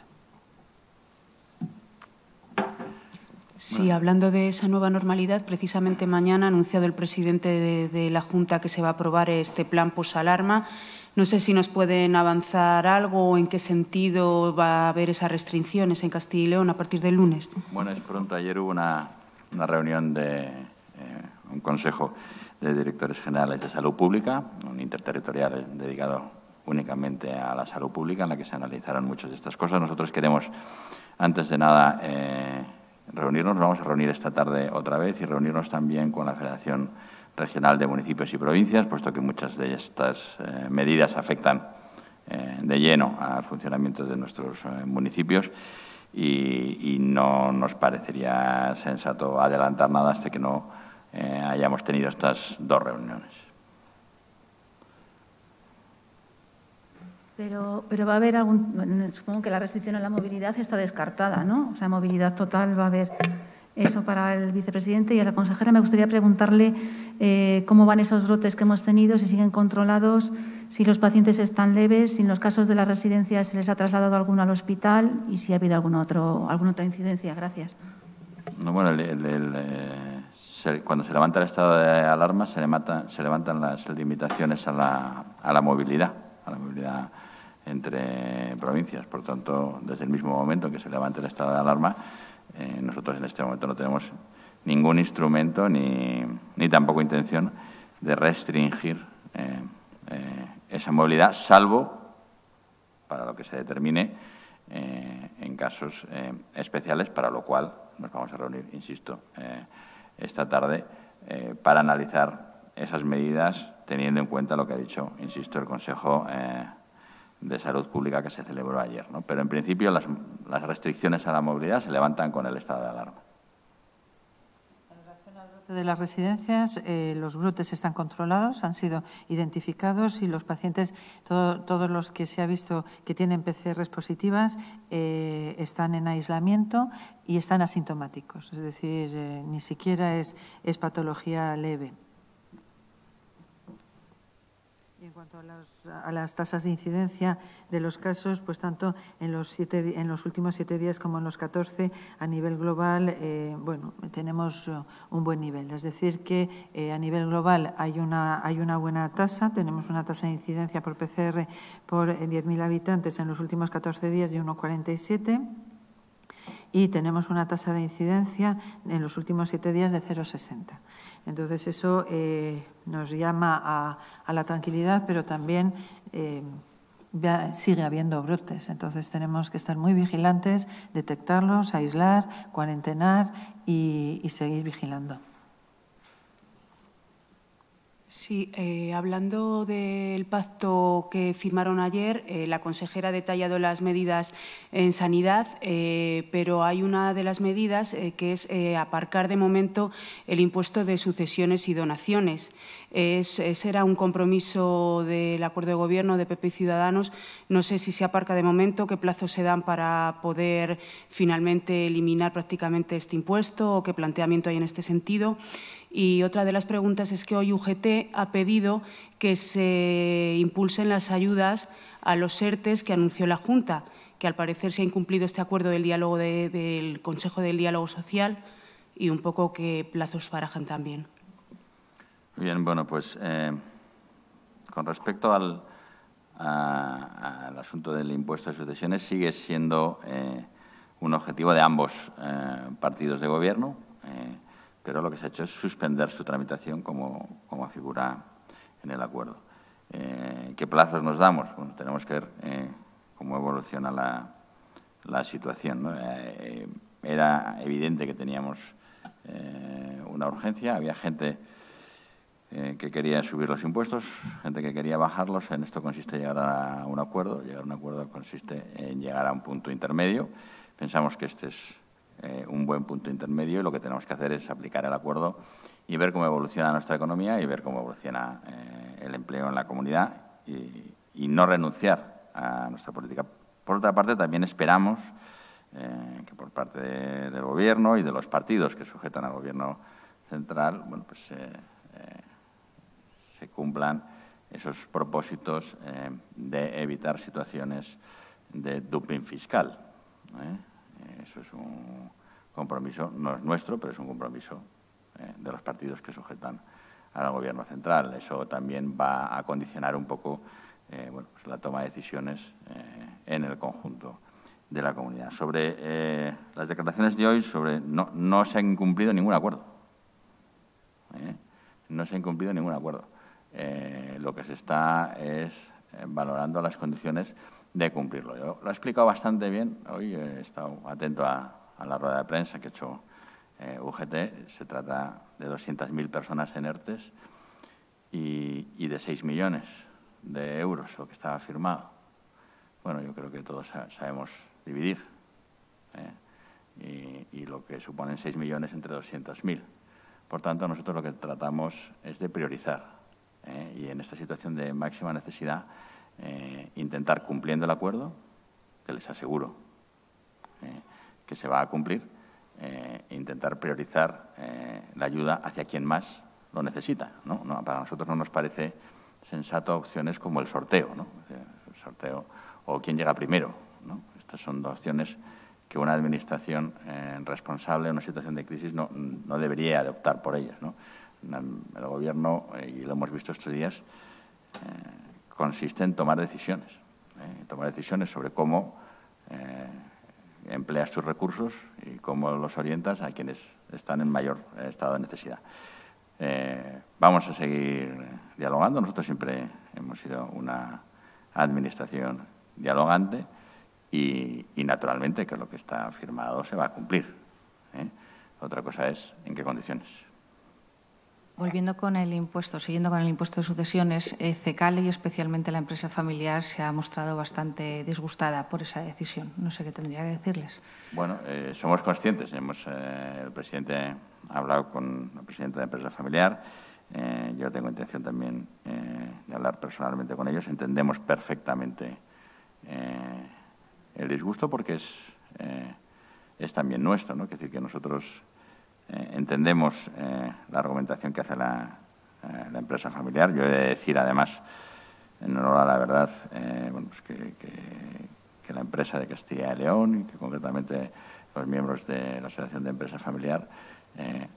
Sí, hablando de esa nueva normalidad, precisamente mañana ha anunciado el presidente de, de la Junta que se va a aprobar este plan posalarma. No sé si nos pueden avanzar algo o en qué sentido va a haber esas restricciones en Castilla y León a partir del lunes. Bueno, es pronto. Ayer hubo una, una reunión de eh, un consejo de directores generales de salud pública, un interterritorial dedicado únicamente a la salud pública, en la que se analizaron muchas de estas cosas. Nosotros queremos, antes de nada, eh, reunirnos, nos vamos a reunir esta tarde otra vez y reunirnos también con la Federación Regional de Municipios y Provincias, puesto que muchas de estas eh, medidas afectan eh, de lleno al funcionamiento de nuestros eh, municipios y, y no nos parecería sensato adelantar nada hasta que no eh, hayamos tenido estas dos reuniones. Pero, pero va a haber algún, supongo que la restricción a la movilidad está descartada, ¿no? O sea, movilidad total va a haber eso para el vicepresidente. Y a la consejera me gustaría preguntarle eh, cómo van esos brotes que hemos tenido, si siguen controlados, si los pacientes están leves, si en los casos de las residencias se les ha trasladado alguno al hospital y si ha habido algún otro, alguna otra incidencia. Gracias. No, bueno, el, el, el, eh, se, cuando se levanta el estado de alarma se, levanta, se levantan las limitaciones a la, a la movilidad, a la movilidad entre provincias. Por tanto, desde el mismo momento en que se levante el estado de alarma, eh, nosotros en este momento no tenemos ningún instrumento ni, ni tampoco intención de restringir eh, eh, esa movilidad, salvo para lo que se determine eh, en casos eh, especiales, para lo cual nos vamos a reunir, insisto, eh, esta tarde eh, para analizar esas medidas teniendo en cuenta lo que ha dicho, insisto, el Consejo eh, de Salud Pública que se celebró ayer, ¿no? Pero en principio las, las restricciones a la movilidad se levantan con el estado de alarma. En relación al brote de las residencias, eh, los brotes están controlados, han sido identificados y los pacientes, todo, todos los que se ha visto que tienen P C Rs positivas, eh, están en aislamiento y están asintomáticos, es decir, eh, ni siquiera es, es patología leve. En cuanto a, los, a las tasas de incidencia de los casos, pues tanto en los, siete, en los últimos siete días como en los catorce, a nivel global, eh, bueno, tenemos un buen nivel. Es decir, que eh, a nivel global hay una, hay una buena tasa, tenemos una tasa de incidencia por P C R por diez mil habitantes en los últimos catorce días de uno coma cuarenta y siete y tenemos una tasa de incidencia en los últimos siete días de cero coma sesenta. Entonces, eso eh, nos llama a, a la tranquilidad, pero también eh, sigue habiendo brotes. Entonces, tenemos que estar muy vigilantes, detectarlos, aislar, cuarentenar y, y seguir vigilando. Sí, eh, hablando del pacto que firmaron ayer, eh, la consejera ha detallado las medidas en sanidad, eh, pero hay una de las medidas eh, que es eh, aparcar de momento el impuesto de sucesiones y donaciones. Es, ese era un compromiso del acuerdo de gobierno de P P y Ciudadanos. No sé si se aparca de momento, qué plazos se dan para poder finalmente eliminar prácticamente este impuesto o qué planteamiento hay en este sentido. Y otra de las preguntas es que hoy U G T ha pedido que se impulsen las ayudas a los ERTES que anunció la Junta, que al parecer se ha incumplido este acuerdo del diálogo de, del Consejo del Diálogo Social y un poco qué plazos barajan también. Bien, bueno, pues eh, con respecto al, a, al asunto del impuesto de sucesiones, sigue siendo eh, un objetivo de ambos eh, partidos de gobierno, eh, pero lo que se ha hecho es suspender su tramitación como, como figura en el acuerdo. Eh, ¿Qué plazos nos damos? Bueno, tenemos que ver eh, cómo evoluciona la, la situación, ¿no? Eh, era evidente que teníamos eh, una urgencia. Había gente eh, que quería subir los impuestos, gente que quería bajarlos. En esto consiste llegar a un acuerdo. Llegar a un acuerdo consiste en llegar a un punto intermedio. Pensamos que este es eh, un buen punto intermedio y lo que tenemos que hacer es aplicar el acuerdo y ver cómo evoluciona nuestra economía y ver cómo evoluciona eh, el empleo en la comunidad y, y no renunciar a nuestra política. Por otra parte, también esperamos eh, que por parte de, del Gobierno y de los partidos que sujetan al Gobierno central, bueno, pues eh, eh, se cumplan esos propósitos eh, de evitar situaciones de dumping fiscal. ¿eh? Eso es un compromiso, no es nuestro, pero es un compromiso eh, de los partidos que sujetan al Gobierno central. Eso también va a condicionar un poco eh, bueno, pues la toma de decisiones eh, en el conjunto de la comunidad. Sobre eh, las declaraciones de hoy, sobre no, no se ha incumplido ningún acuerdo. ¿eh? No se ha incumplido ningún acuerdo. Eh, lo que se está es eh, valorando las condiciones de cumplirlo. Yo lo he explicado bastante bien. Hoy he estado atento a, a la rueda de prensa que ha hecho eh, U G T. Se trata de doscientas mil personas en ERTES y, y de seis millones de euros, lo que estaba firmado. Bueno, yo creo que todos sabemos dividir ¿eh? y, y lo que suponen seis millones entre doscientos mil. Por tanto, nosotros lo que tratamos es de priorizar ¿eh? y en esta situación de máxima necesidad eh, intentar, cumpliendo el acuerdo, que les aseguro eh, que se va a cumplir, eh, intentar priorizar eh, la ayuda hacia quien más lo necesita, ¿no? No, para nosotros no nos parece sensato opciones como el sorteo, ¿no? El sorteo o quién llega primero, ¿no? Estas son dos opciones que una administración eh, responsable en una situación de crisis no, no debería de optar por ellas, ¿no? El Gobierno, eh, y lo hemos visto estos días, eh, consiste en tomar decisiones, eh, tomar decisiones sobre cómo eh, empleas tus recursos y cómo los orientas a quienes están en mayor estado de necesidad. Eh, vamos a seguir dialogando. Nosotros siempre hemos sido una administración dialogante y, y naturalmente, que lo que está firmado se va a cumplir. ¿eh? Otra cosa es en qué condiciones. Volviendo con el impuesto, siguiendo con el impuesto de sucesiones, eh, CECALE y especialmente la empresa familiar se ha mostrado bastante disgustada por esa decisión. No sé qué tendría que decirles. Bueno, eh, somos conscientes. Hemos, eh, el presidente ha hablado con la presidenta de empresa familiar. Eh, yo tengo intención también eh, de hablar personalmente con ellos. Entendemos perfectamente eh, el disgusto porque es, eh, es también nuestro, ¿no? Es decir, que nosotros eh, entendemos eh, la argumentación que hace la, eh, la empresa familiar. Yo he de decir, además, en honor a la verdad, eh, bueno, pues que, que, que la empresa de Castilla y León y que concretamente los miembros de la Asociación de Empresa Familiar eh,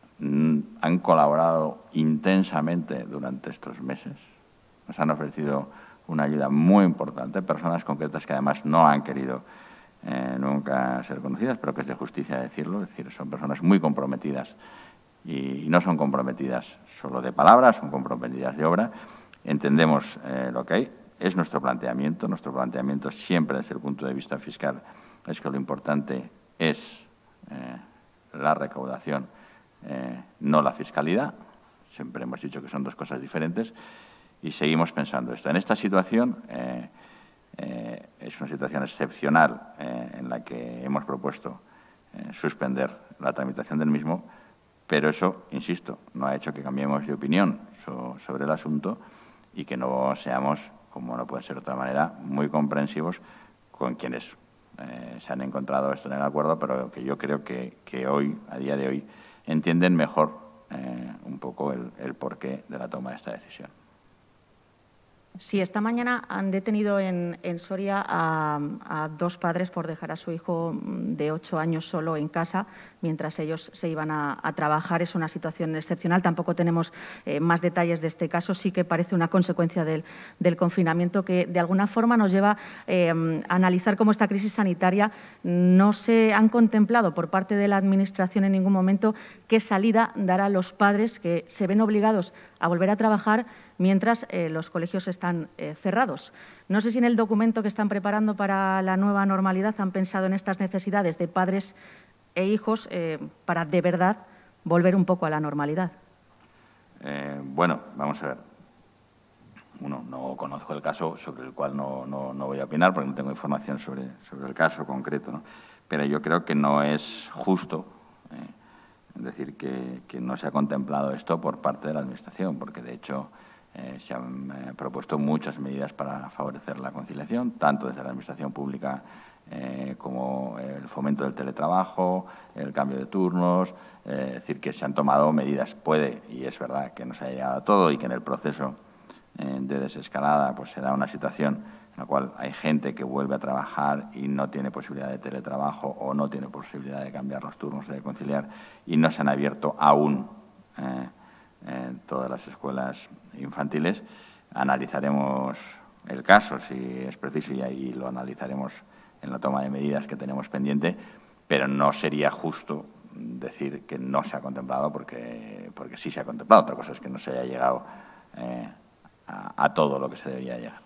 han colaborado intensamente durante estos meses. Nos han ofrecido una ayuda muy importante, personas concretas que además no han querido eh, nunca ser conocidas, pero que es de justicia decirlo, es decir, son personas muy comprometidas y, y no son comprometidas solo de palabras, son comprometidas de obra. Entendemos eh, lo que hay, es nuestro planteamiento, nuestro planteamiento siempre desde el punto de vista fiscal es que lo importante es eh, la recaudación, eh, no la fiscalidad. Siempre hemos dicho que son dos cosas diferentes y seguimos pensando esto. En esta situación eh, eh, es una situación excepcional eh, en la que hemos propuesto eh, suspender la tramitación del mismo, pero eso, insisto, no ha hecho que cambiemos de opinión so, sobre el asunto y que no seamos, como no puede ser de otra manera, muy comprensivos con quienes eh, se han encontrado esto en el acuerdo, pero que yo creo que, que hoy, a día de hoy, entienden mejor eh, un poco el, el porqué de la toma de esta decisión. Sí, esta mañana han detenido en, en Soria a, a dos padres por dejar a su hijo de ocho años solo en casa mientras ellos se iban a, a trabajar. Es una situación excepcional. Tampoco tenemos eh, más detalles de este caso. Sí que parece una consecuencia del, del confinamiento que, de alguna forma, nos lleva eh, a analizar cómo esta crisis sanitaria no se han contemplado por parte de la Administración en ningún momento qué salida dará a los padres que se ven obligados a volver a trabajar mientras eh, los colegios están eh, cerrados. No sé si en el documento que están preparando para la nueva normalidad han pensado en estas necesidades de padres e hijos eh, para de verdad volver un poco a la normalidad? Eh, bueno, vamos a ver. Uno, no conozco el caso sobre el cual no, no, no voy a opinar porque no tengo información sobre, sobre el caso concreto, ¿no? Pero yo creo que no es justo eh, decir que, que no se ha contemplado esto por parte de la Administración, porque de hecho eh, se han eh, propuesto muchas medidas para favorecer la conciliación, tanto desde la Administración pública eh, como el fomento del teletrabajo, el cambio de turnos, eh, es decir, que se han tomado medidas. Puede, y es verdad, que no se haya llegado a todo y que en el proceso eh, de desescalada pues se da una situación en la cual hay gente que vuelve a trabajar y no tiene posibilidad de teletrabajo o no tiene posibilidad de cambiar los turnos, de conciliar, y no se han abierto aún eh, eh, todas las escuelas infantiles. Analizaremos el caso, si es preciso, y ahí lo analizaremos en la toma de medidas que tenemos pendiente, pero no sería justo decir que no se ha contemplado porque, porque sí se ha contemplado. Otra cosa es que no se haya llegado eh, a, a todo lo que se debía llegar.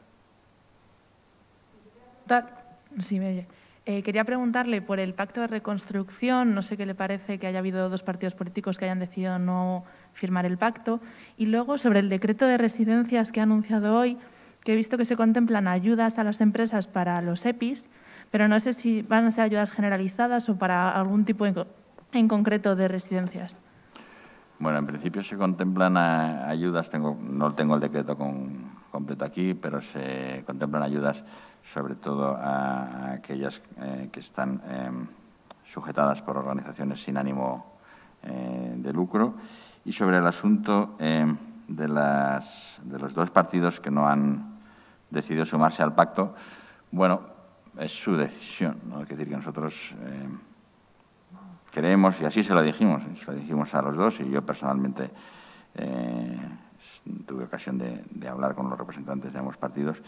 Sí, me oye. Eh, quería preguntarle por el pacto de reconstrucción. No sé qué le parece que haya habido dos partidos políticos que hayan decidido no firmar el pacto. Y luego sobre el decreto de residencias que ha anunciado hoy, que he visto que se contemplan ayudas a las empresas para los E P Is, pero no sé si van a ser ayudas generalizadas o para algún tipo en, en concreto de residencias. Bueno, en principio se contemplan a, ayudas, tengo, no tengo el decreto con, completo aquí, pero se contemplan ayudas sobre todo a, a aquellas eh, que están eh, sujetadas por organizaciones sin ánimo eh, de lucro. Y sobre el asunto eh, de, las, de los dos partidos que no han decidido sumarse al pacto, bueno, es su decisión, ¿no? Hay que decir que nosotros eh, creemos, y así se lo dijimos, se lo dijimos a los dos, y yo personalmente eh, tuve ocasión de, de hablar con los representantes de ambos partidos.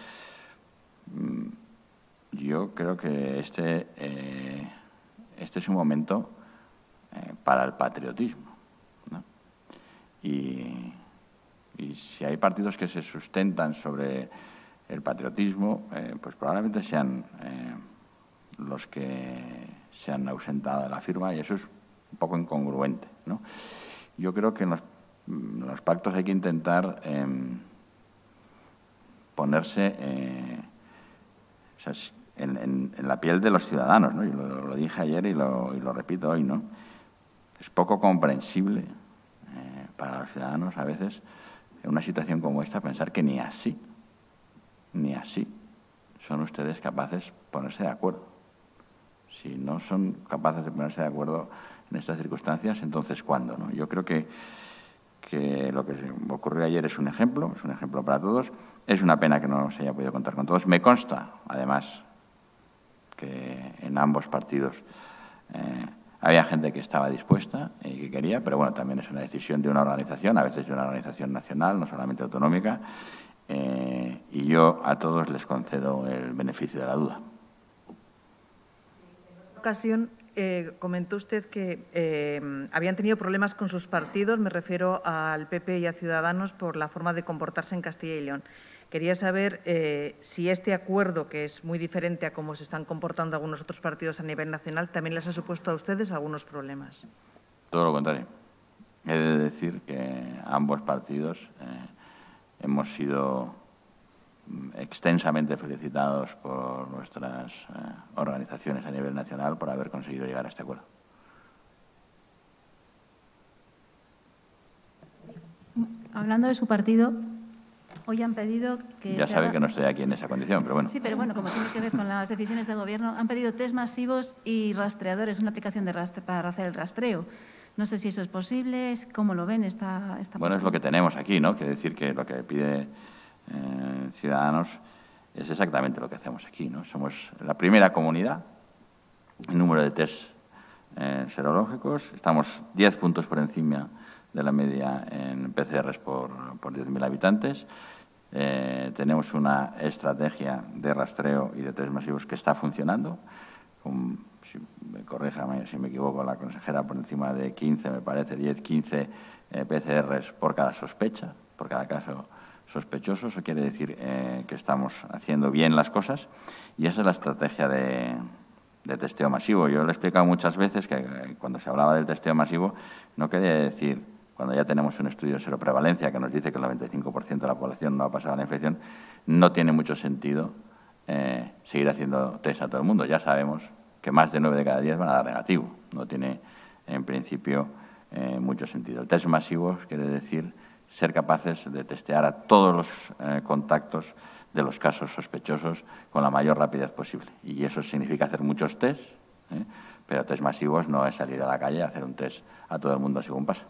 Yo creo que este, eh, este es un momento eh, para el patriotismo, ¿no? Y, y si hay partidos que se sustentan sobre el patriotismo, eh, pues probablemente sean eh, los que se han ausentado de la firma, y eso es un poco incongruente, ¿no? Yo creo que en los, en los pactos hay que intentar eh, ponerse eh, o sea, en, en, en la piel de los ciudadanos, ¿no? Yo lo, lo dije ayer y lo, y lo repito hoy, ¿no? Es poco comprensible eh, para los ciudadanos a veces en una situación como esta pensar que ni así, ni así son ustedes capaces de ponerse de acuerdo. Si no son capaces de ponerse de acuerdo en estas circunstancias, entonces ¿cuándo, no? Yo creo que, que lo que ocurrió ayer es un ejemplo, es un ejemplo para todos. Es una pena que no se haya podido contar con todos. Me consta, además, que en ambos partidos eh, había gente que estaba dispuesta y que quería, pero bueno, también es una decisión de una organización, a veces de una organización nacional, no solamente autonómica, eh, y yo a todos les concedo el beneficio de la duda. En ocasión eh, comentó usted que eh, habían tenido problemas con sus partidos, me refiero al P P y a Ciudadanos, por la forma de comportarse en Castilla y León. Quería saber eh, si este acuerdo, que es muy diferente a cómo se están comportando algunos otros partidos a nivel nacional, también les ha supuesto a ustedes algunos problemas. Todo lo contrario. He de decir que ambos partidos eh, hemos sido extensamente felicitados por nuestras eh, organizaciones a nivel nacional por haber conseguido llegar a este acuerdo. Hablando de su partido, hoy han pedido que... Ya se sabe haga... que no estoy aquí en esa condición, pero bueno. Sí, pero bueno, como tiene que ver con las decisiones del Gobierno, han pedido test masivos y rastreadores, una aplicación de rastre para hacer el rastreo. No sé si eso es posible, ¿cómo lo ven esta, esta Bueno, postura? es lo que tenemos aquí, ¿no? Quiere decir que lo que pide eh, Ciudadanos es exactamente lo que hacemos aquí, ¿no? Somos la primera comunidad en número de test eh, serológicos. Estamos diez puntos por encima de la media en P C Rs por, por diez mil habitantes. Eh, tenemos una estrategia de rastreo y de test masivos que está funcionando. Con, si me corríjame si me equivoco, la consejera, por encima de quince, me parece, diez, quince eh, P C Rs por cada sospecha, por cada caso sospechoso. Eso quiere decir eh, que estamos haciendo bien las cosas, y esa es la estrategia de, de testeo masivo. Yo le he explicado muchas veces que cuando se hablaba del testeo masivo no quería decir, cuando ya tenemos un estudio de seroprevalencia que nos dice que el noventa y cinco por ciento de la población no ha pasado la infección, no tiene mucho sentido eh, seguir haciendo test a todo el mundo. Ya sabemos que más de nueve de cada diez van a dar negativo. No tiene, en principio, eh, mucho sentido. El test masivo quiere decir ser capaces de testear a todos los eh, contactos de los casos sospechosos con la mayor rapidez posible. Y eso significa hacer muchos test, ¿eh? Pero test masivos no es salir a la calle a hacer un test a todo el mundo según pasa.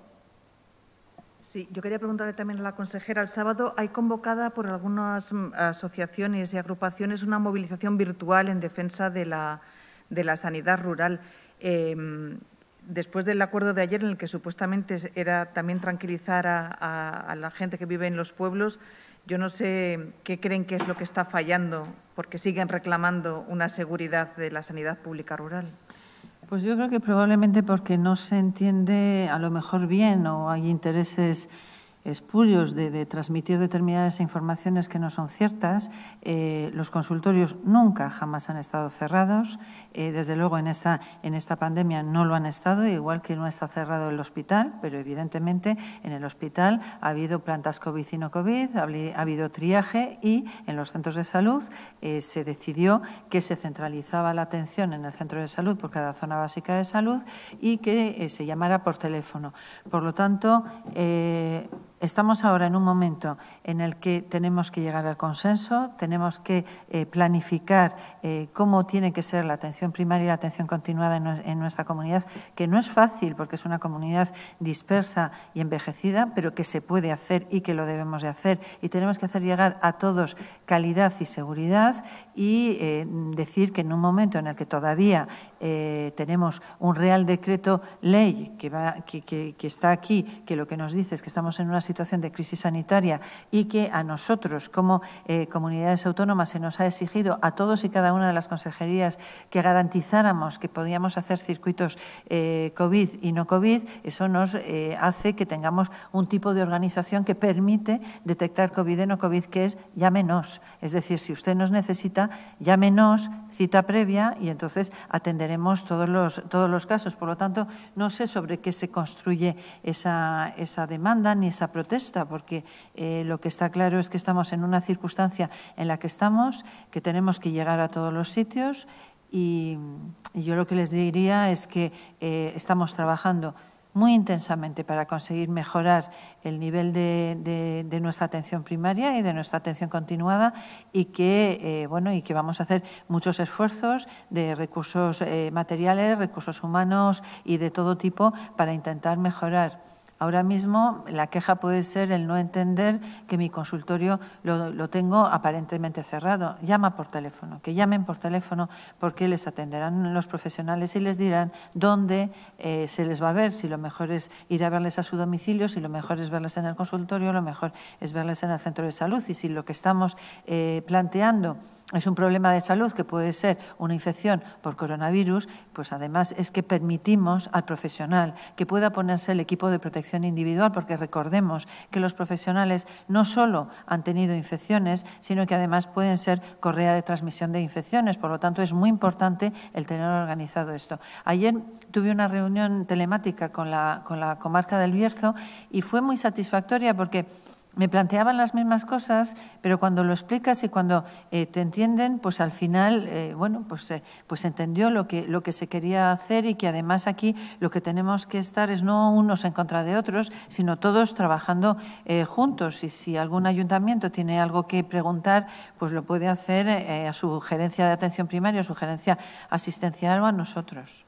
Sí, yo quería preguntarle también a la consejera. El sábado hay convocada por algunas asociaciones y agrupaciones una movilización virtual en defensa de la, de la sanidad rural. Eh, después del acuerdo de ayer en el que supuestamente era también tranquilizar a, a, a la gente que vive en los pueblos, yo no sé qué creen que es lo que está fallando, porque siguen reclamando una seguridad de la sanidad pública rural. Pues yo creo que probablemente porque no se entiende a lo mejor bien o hay intereses espurios de, de transmitir determinadas informaciones que no son ciertas. Eh, los consultorios nunca, jamás han estado cerrados. Eh, desde luego, en esta, en esta pandemia no lo han estado, igual que no está cerrado el hospital, pero evidentemente en el hospital ha habido plantas COVID y no COVID, ha, ha habido triaje y en los centros de salud eh, se decidió que se centralizaba la atención en el centro de salud por cada zona básica de salud y que eh, se llamara por teléfono. Por lo tanto, eh, estamos ahora en un momento en el que tenemos que llegar al consenso, tenemos que eh, planificar eh, cómo tiene que ser la atención primaria y la atención continuada en, en nuestra comunidad, que no es fácil porque es una comunidad dispersa y envejecida, pero que se puede hacer y que lo debemos de hacer. Y tenemos que hacer llegar a todos calidad y seguridad y eh, decir que en un momento en el que todavía eh, tenemos un Real Decreto Ley que, va, que, que, que está aquí, que lo que nos dice es que estamos en una situación situación de crisis sanitaria y que a nosotros como eh, comunidades autónomas se nos ha exigido a todos y cada una de las consejerías que garantizáramos que podíamos hacer circuitos eh, COVID y no COVID, eso nos eh, hace que tengamos un tipo de organización que permite detectar COVID y no COVID, que es llámenos. Es decir, si usted nos necesita, llámenos, cita previa y entonces atenderemos todos los, todos los casos. Por lo tanto, no sé sobre qué se construye esa, esa demanda ni esa protesta, porque eh, lo que está claro es que estamos en una circunstancia en la que estamos, que tenemos que llegar a todos los sitios y, y yo lo que les diría es que eh, estamos trabajando muy intensamente para conseguir mejorar el nivel de, de, de nuestra atención primaria y de nuestra atención continuada y que, eh, bueno, y que vamos a hacer muchos esfuerzos de recursos eh, materiales, recursos humanos y de todo tipo para intentar mejorar. Ahora mismo la queja puede ser el no entender que mi consultorio lo, lo tengo aparentemente cerrado. Llama por teléfono, que llamen por teléfono porque les atenderán los profesionales y les dirán dónde eh, se les va a ver, si lo mejor es ir a verles a su domicilio, si lo mejor es verles en el consultorio, lo mejor es verles en el centro de salud y si lo que estamos eh, planteando es un problema de salud que puede ser una infección por coronavirus, pues además es que permitimos al profesional que pueda ponerse el equipo de protección individual, porque recordemos que los profesionales no solo han tenido infecciones, sino que además pueden ser correa de transmisión de infecciones. Por lo tanto, es muy importante el tener organizado esto. Ayer tuve una reunión telemática con la, con la comarca del Bierzo y fue muy satisfactoria porque me planteaban las mismas cosas, pero cuando lo explicas y cuando eh, te entienden, pues al final, eh, bueno, pues, eh, pues entendió lo que, lo que se quería hacer y que además aquí lo que tenemos que estar es no unos en contra de otros, sino todos trabajando eh, juntos. Y si algún ayuntamiento tiene algo que preguntar, pues lo puede hacer eh, a su gerencia de atención primaria, a su gerencia asistencial o a nosotros.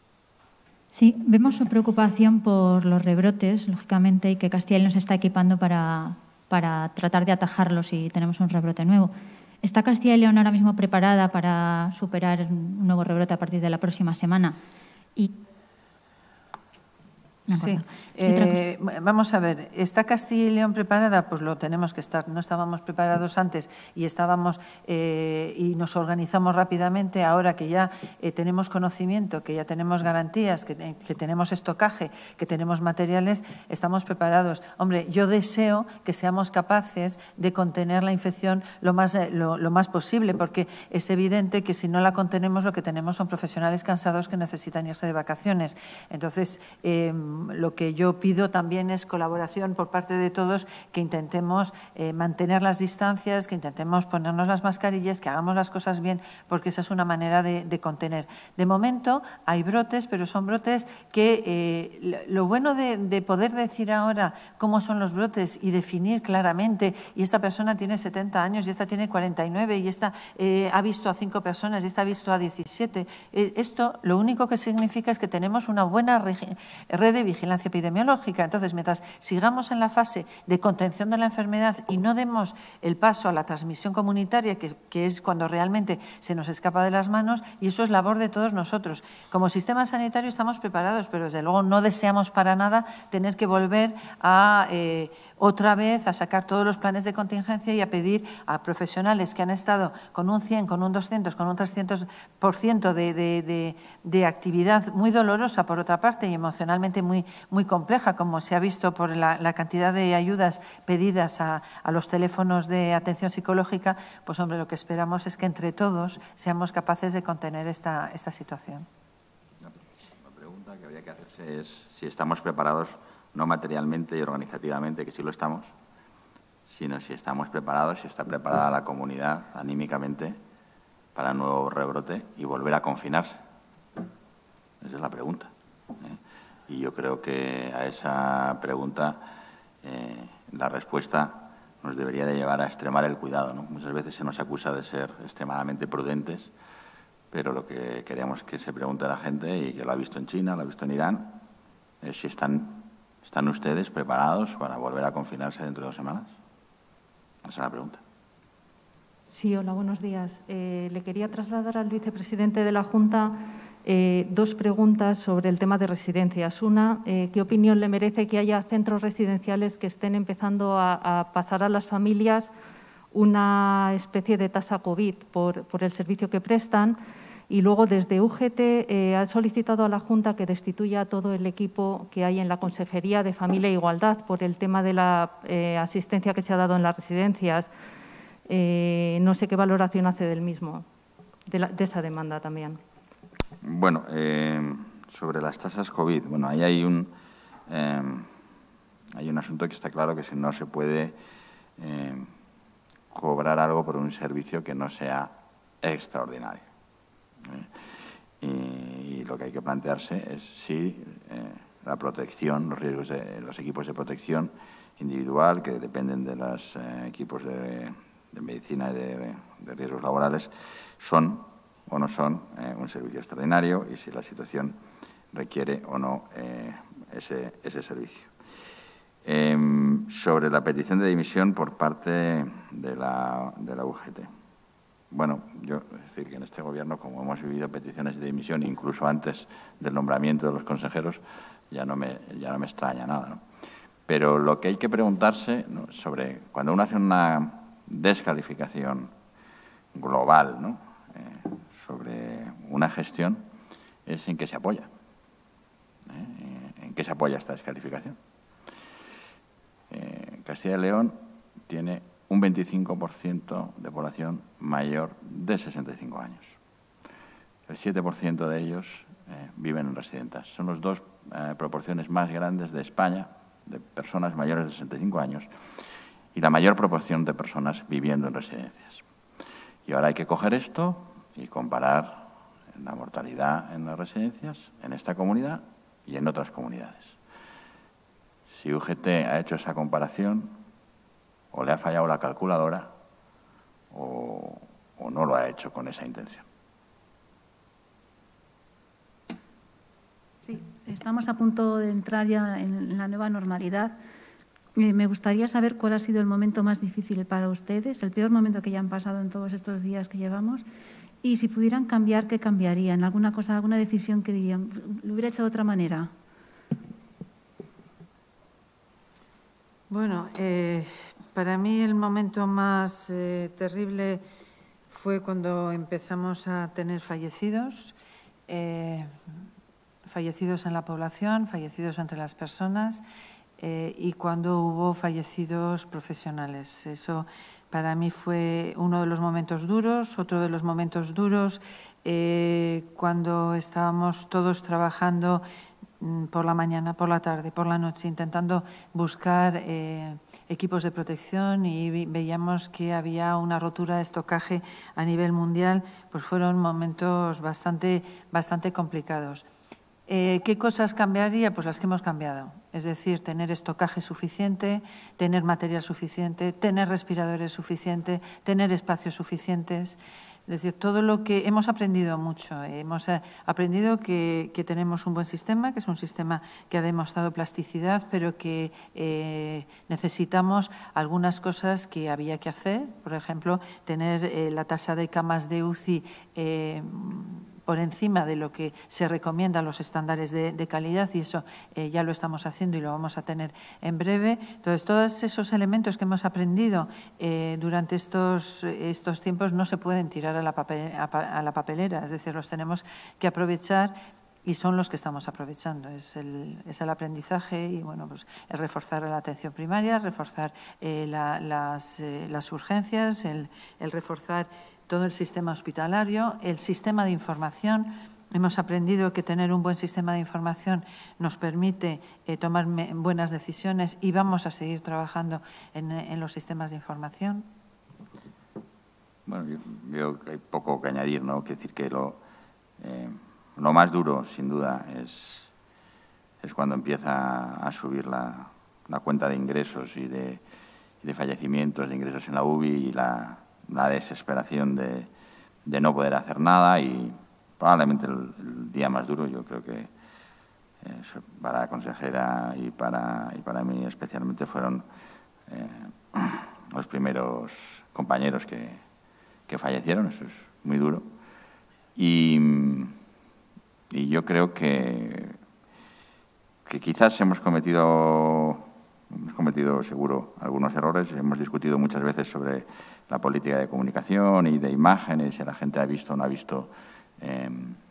Sí, vemos su preocupación por los rebrotes, lógicamente, y que Castilla y León se está equipando para, para tratar de atajarlos si tenemos un rebrote nuevo. ¿Está Castilla y León ahora mismo preparada para superar un nuevo rebrote a partir de la próxima semana? Y Sí, eh, vamos a ver, ¿está Castilla y León preparada? Pues lo tenemos que estar. No estábamos preparados antes y estábamos eh, y nos organizamos rápidamente. Ahora que ya eh, tenemos conocimiento, que ya tenemos garantías, que, que tenemos estocaje, que tenemos materiales, estamos preparados. Hombre, yo deseo que seamos capaces de contener la infección lo más, lo, lo más posible, porque es evidente que si no la contenemos, lo que tenemos son profesionales cansados que necesitan irse de vacaciones. Entonces, eh, lo que yo pido también es colaboración por parte de todos, que intentemos eh, mantener las distancias, que intentemos ponernos las mascarillas, que hagamos las cosas bien, porque esa es una manera de, de contener. De momento hay brotes, pero son brotes que eh, lo bueno de, de poder decir ahora cómo son los brotes y definir claramente, y esta persona tiene setenta años y esta tiene cuarenta y nueve y esta eh, ha visto a cinco personas y esta ha visto a diecisiete. Eh, esto lo único que significa es que tenemos una buena red de vigilancia epidemiológica. Entonces, mientras sigamos en la fase de contención de la enfermedad y no demos el paso a la transmisión comunitaria, que, que es cuando realmente se nos escapa de las manos, y eso es labor de todos nosotros. Como sistema sanitario estamos preparados, pero desde luego no deseamos para nada tener que volver a eh, otra vez a sacar todos los planes de contingencia y a pedir a profesionales que han estado con un cien, con un doscientos, con un trescientos por ciento de, de, de, de actividad muy dolorosa, por otra parte, y emocionalmente muy, muy compleja, como se ha visto por la, la cantidad de ayudas pedidas a, a los teléfonos de atención psicológica. Pues, hombre, lo que esperamos es que entre todos seamos capaces de contener esta, esta situación. La pregunta que habría que hacerse es si estamos preparados, no materialmente y organizativamente, que sí lo estamos, sino si estamos preparados, si está preparada la comunidad anímicamente para un nuevo rebrote y volver a confinarse. Esa es la pregunta. ¿eh? Y yo creo que a esa pregunta eh, la respuesta nos debería de llevar a extremar el cuidado, ¿no? Muchas veces se nos acusa de ser extremadamente prudentes, pero lo que queremos que se pregunte a la gente, y que lo ha visto en China, lo ha visto en Irán, es si están... ¿Están ustedes preparados para volver a confinarse dentro de dos semanas? Esa es la pregunta. Sí, hola, buenos días. Eh, le quería trasladar al vicepresidente de la Junta eh, dos preguntas sobre el tema de residencias. Una, eh, ¿qué opinión le merece que haya centros residenciales que estén empezando a, a pasar a las familias una especie de tasa COVID por, por el servicio que prestan? Y luego, desde U G T, eh, ha solicitado a la Junta que destituya a todo el equipo que hay en la Consejería de Familia e Igualdad por el tema de la eh, asistencia que se ha dado en las residencias. Eh, no sé qué valoración hace del mismo, de, la, de esa demanda también. Bueno, eh, sobre las tasas COVID, bueno, ahí hay un, eh, hay un asunto que está claro, que si no se puede eh, cobrar algo por un servicio que no sea extraordinario. ¿eh? Y, y lo que hay que plantearse es si eh, la protección, los riesgos de los equipos de protección individual, que dependen de los eh, equipos de, de medicina y de, de riesgos laborales, son o no son eh, un servicio extraordinario, y si la situación requiere o no eh, ese, ese servicio. Eh, sobre la petición de dimisión por parte de la, de la U G T. Bueno, yo, es decir, que en este Gobierno, como hemos vivido peticiones de dimisión, incluso antes del nombramiento de los consejeros, ya no me, ya no me extraña nada, ¿no? Pero lo que hay que preguntarse, ¿no?, sobre cuando uno hace una descalificación global, ¿no?, eh, sobre una gestión, es en qué se apoya. ¿eh? ¿En qué se apoya esta descalificación? Eh, Castilla y León tiene un veinticinco por ciento de población mayor de sesenta y cinco años. El siete por ciento de ellos eh, viven en residencias. Son las dos eh, proporciones más grandes de España, de personas mayores de sesenta y cinco años, y la mayor proporción de personas viviendo en residencias. Y ahora hay que coger esto y comparar la mortalidad en las residencias, en esta comunidad y en otras comunidades. Si U G T ha hecho esa comparación, o le ha fallado la calculadora, o, o no lo ha hecho con esa intención. Sí, estamos a punto de entrar ya en la nueva normalidad. Eh, me gustaría saber cuál ha sido el momento más difícil para ustedes, el peor momento que ya han pasado en todos estos días que llevamos, y si pudieran cambiar, ¿qué cambiarían? ¿Alguna cosa, alguna decisión que dirían, lo hubiera hecho de otra manera? Bueno, eh, para mí el momento más eh, terrible fue cuando empezamos a tener fallecidos, eh, fallecidos en la población, fallecidos entre las personas eh, y cuando hubo fallecidos profesionales. Eso para mí fue uno de los momentos duros. Otro de los momentos duros eh, cuando estábamos todos trabajando por la mañana, por la tarde, por la noche, intentando buscar eh, equipos de protección y veíamos que había una rotura de estocaje a nivel mundial, pues fueron momentos bastante, bastante complicados. Eh, ¿Qué cosas cambiaría? Pues las que hemos cambiado. Es decir, tener estocaje suficiente, tener material suficiente, tener respiradores suficientes, tener espacios suficientes. Es decir, todo lo que hemos aprendido mucho. Hemos aprendido que, que tenemos un buen sistema, que es un sistema que ha demostrado plasticidad, pero que eh, necesitamos algunas cosas que había que hacer. Por ejemplo, tener eh, la tasa de camas de U C I eh, por encima de lo que se recomienda a los estándares de, de calidad y eso eh, ya lo estamos haciendo y lo vamos a tener en breve. Entonces, todos esos elementos que hemos aprendido eh, durante estos, estos tiempos no se pueden tirar a la, papel, a, a la papelera, es decir, los tenemos que aprovechar y son los que estamos aprovechando. Es el, es el aprendizaje y bueno, pues, el reforzar la atención primaria, reforzar eh, la, las, eh, las urgencias, el, el reforzar todo el sistema hospitalario, el sistema de información. Hemos aprendido que tener un buen sistema de información nos permite eh, tomar buenas decisiones y vamos a seguir trabajando en, en los sistemas de información. Bueno, yo veo que hay poco que añadir, ¿no? Quiero decir que lo, eh, lo más duro, sin duda, es, es cuando empieza a subir la, la cuenta de ingresos y de, y de fallecimientos, de ingresos en la U B I y la la desesperación de, de no poder hacer nada y probablemente el, el día más duro, yo creo que eh, para la consejera y para, y para mí especialmente fueron eh, los primeros compañeros que, que fallecieron, eso es muy duro. Y, y yo creo que, que quizás hemos cometido... Hemos cometido, seguro, algunos errores. Hemos discutido muchas veces sobre la política de comunicación y de imágenes, si la gente ha visto o no ha visto eh,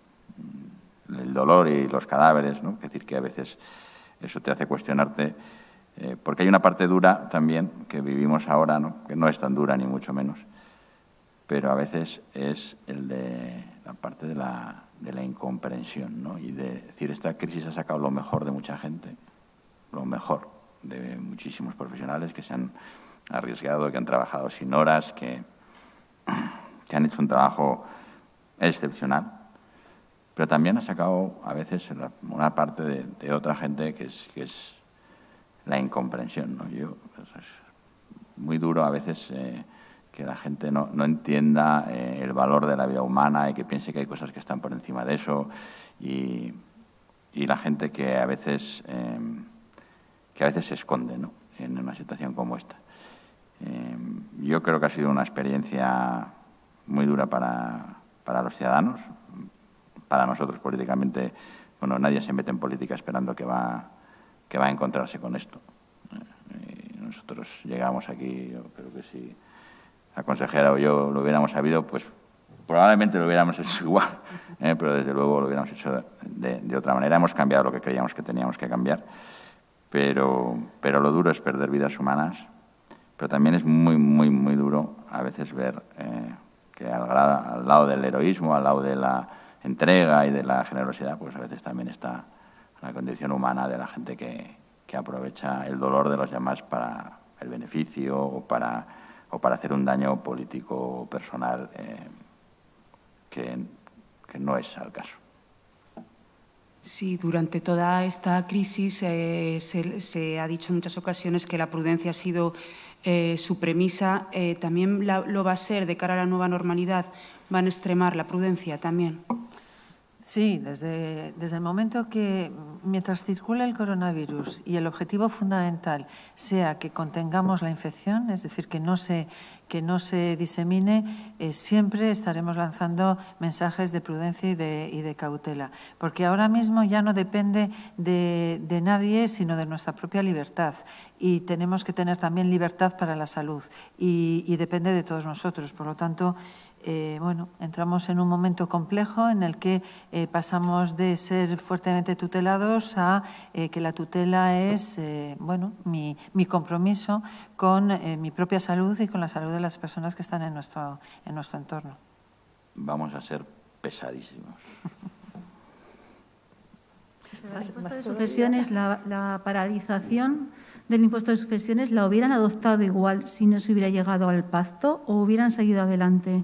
el dolor y los cadáveres, ¿no? Es decir, que a veces eso te hace cuestionarte, eh, porque hay una parte dura también que vivimos ahora, ¿no? Que no es tan dura ni mucho menos, pero a veces es el de la parte de la, de la incomprensión, ¿no? Y de decir, esta crisis ha sacado lo mejor de mucha gente, lo mejor de muchísimos profesionales que se han arriesgado, que han trabajado sin horas, que, que han hecho un trabajo excepcional, pero también ha sacado a veces una parte de, de otra gente que es, que es la incomprensión, ¿no? Yo, pues, es muy duro a veces eh, que la gente no, no entienda eh, el valor de la vida humana y que piense que hay cosas que están por encima de eso y, y la gente que a veces... Eh, que a veces se esconde, ¿no? En una situación como esta. Eh, yo creo que ha sido una experiencia muy dura para, para los ciudadanos. Para nosotros políticamente, bueno, nadie se mete en política esperando que va, que va a encontrarse con esto. Eh, nosotros llegamos aquí, yo creo que si la consejera o yo lo hubiéramos sabido, pues probablemente lo hubiéramos hecho igual, eh, pero desde luego lo hubiéramos hecho de, de otra manera. Hemos cambiado lo que creíamos que teníamos que cambiar. Pero, pero lo duro es perder vidas humanas, pero también es muy, muy, muy duro a veces ver eh, que al, al lado del heroísmo, al lado de la entrega y de la generosidad, pues a veces también está la condición humana de la gente que, que aprovecha el dolor de los demás para el beneficio o para, o para hacer un daño político o personal eh, que, que no es al caso. Sí, durante toda esta crisis eh, se, se ha dicho en muchas ocasiones que la prudencia ha sido eh, su premisa. Eh, ¿También la, lo va a ser de cara a la nueva normalidad? ¿Van a extremar la prudencia también? Sí, desde, desde el momento que, mientras circula el coronavirus y el objetivo fundamental sea que contengamos la infección, es decir, que no se, que no se disemine, eh, siempre estaremos lanzando mensajes de prudencia y de, y de cautela, porque ahora mismo ya no depende de, de nadie, sino de nuestra propia libertad, y tenemos que tener también libertad para la salud, y, y depende de todos nosotros. Por lo tanto, Eh, bueno, entramos en un momento complejo en el que eh, pasamos de ser fuertemente tutelados a eh, que la tutela es eh, bueno, mi, mi compromiso con eh, mi propia salud y con la salud de las personas que están en nuestro, en nuestro entorno. Vamos a ser pesadísimos. El impuesto de sucesiones, la, la paralización del impuesto de sucesiones, ¿la hubieran adoptado igual si no se hubiera llegado al pacto o hubieran seguido adelante?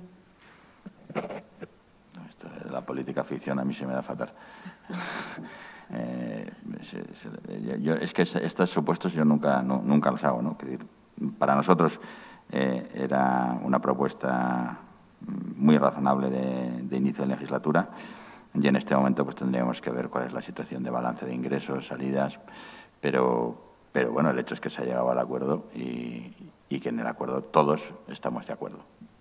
Esto de la política ficción a mí se me da fatal. eh, se, se, yo, es que estos supuestos yo nunca, no, nunca los hago, ¿no? Que para nosotros eh, era una propuesta muy razonable de, de inicio de legislatura, y en este momento pues tendríamos que ver cuál es la situación de balance de ingresos, salidas, pero, pero bueno, el hecho es que se ha llegado al acuerdo y, y que en el acuerdo todos estamos de acuerdo.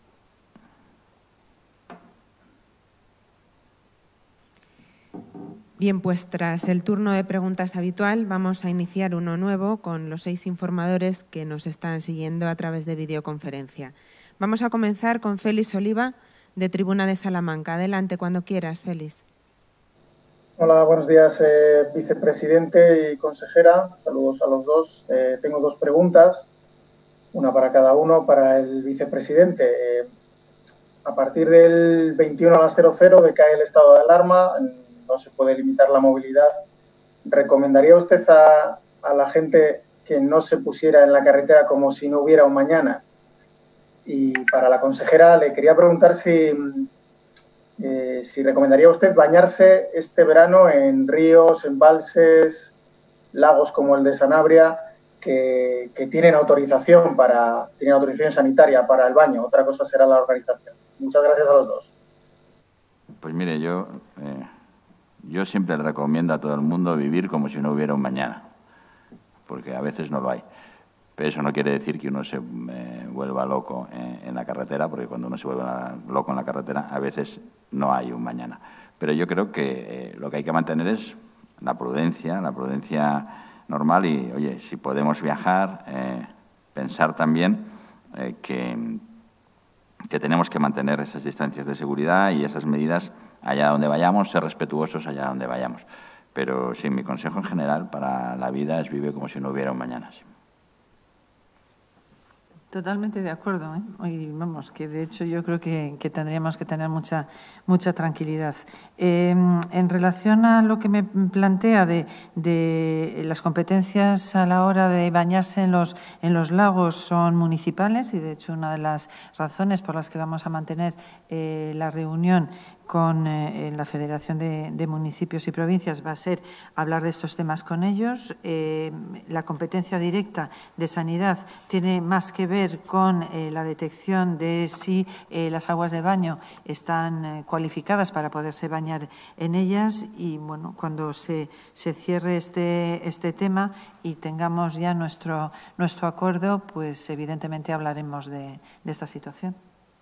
Bien, pues tras el turno de preguntas habitual vamos a iniciar uno nuevo con los seis informadores que nos están siguiendo a través de videoconferencia. Vamos a comenzar con Félix Oliva, de Tribuna de Salamanca. Adelante, cuando quieras, Félix. Hola, buenos días, eh, vicepresidente y consejera. Saludos a los dos. Eh, tengo dos preguntas, una para cada uno. Para el vicepresidente, eh, a partir del veintiuno a las cero cero decae el estado de alarma, no se puede limitar la movilidad. ¿Recomendaría usted a, a la gente que no se pusiera en la carretera como si no hubiera un mañana? Y para la consejera le quería preguntar si, eh, si recomendaría usted bañarse este verano en ríos, embalses, lagos como el de Sanabria, que, que tienen autorización para tienen autorización sanitaria para el baño. Otra cosa será la organización. Muchas gracias a los dos. Pues mire, yo... Eh... Yo siempre le recomiendo a todo el mundo vivir como si no hubiera un mañana, porque a veces no lo hay. Pero eso no quiere decir que uno se eh, vuelva loco en, en la carretera, porque cuando uno se vuelve loco en la carretera, a veces no hay un mañana. Pero yo creo que eh, lo que hay que mantener es la prudencia, la prudencia normal y, oye, si podemos viajar, eh, pensar también eh, que, que tenemos que mantener esas distancias de seguridad y esas medidas allá donde vayamos, ser respetuosos allá donde vayamos. Pero sí, mi consejo en general para la vida es vive como si no hubiera un mañana. Sí. Totalmente de acuerdo, ¿eh? Y vamos, que de hecho yo creo que, que tendríamos que tener mucha, mucha tranquilidad. Eh, en relación a lo que me plantea de, de las competencias a la hora de bañarse en los, en los lagos son municipales y de hecho una de las razones por las que vamos a mantener eh, la reunión con eh, la Federación de, de Municipios y Provincias va a ser hablar de estos temas con ellos. Eh, la competencia directa de sanidad tiene más que ver con eh, la detección de si eh, las aguas de baño están eh, cualificadas para poderse bañar en ellas y bueno, cuando se, se cierre este, este tema y tengamos ya nuestro, nuestro acuerdo, pues evidentemente hablaremos de, de esta situación.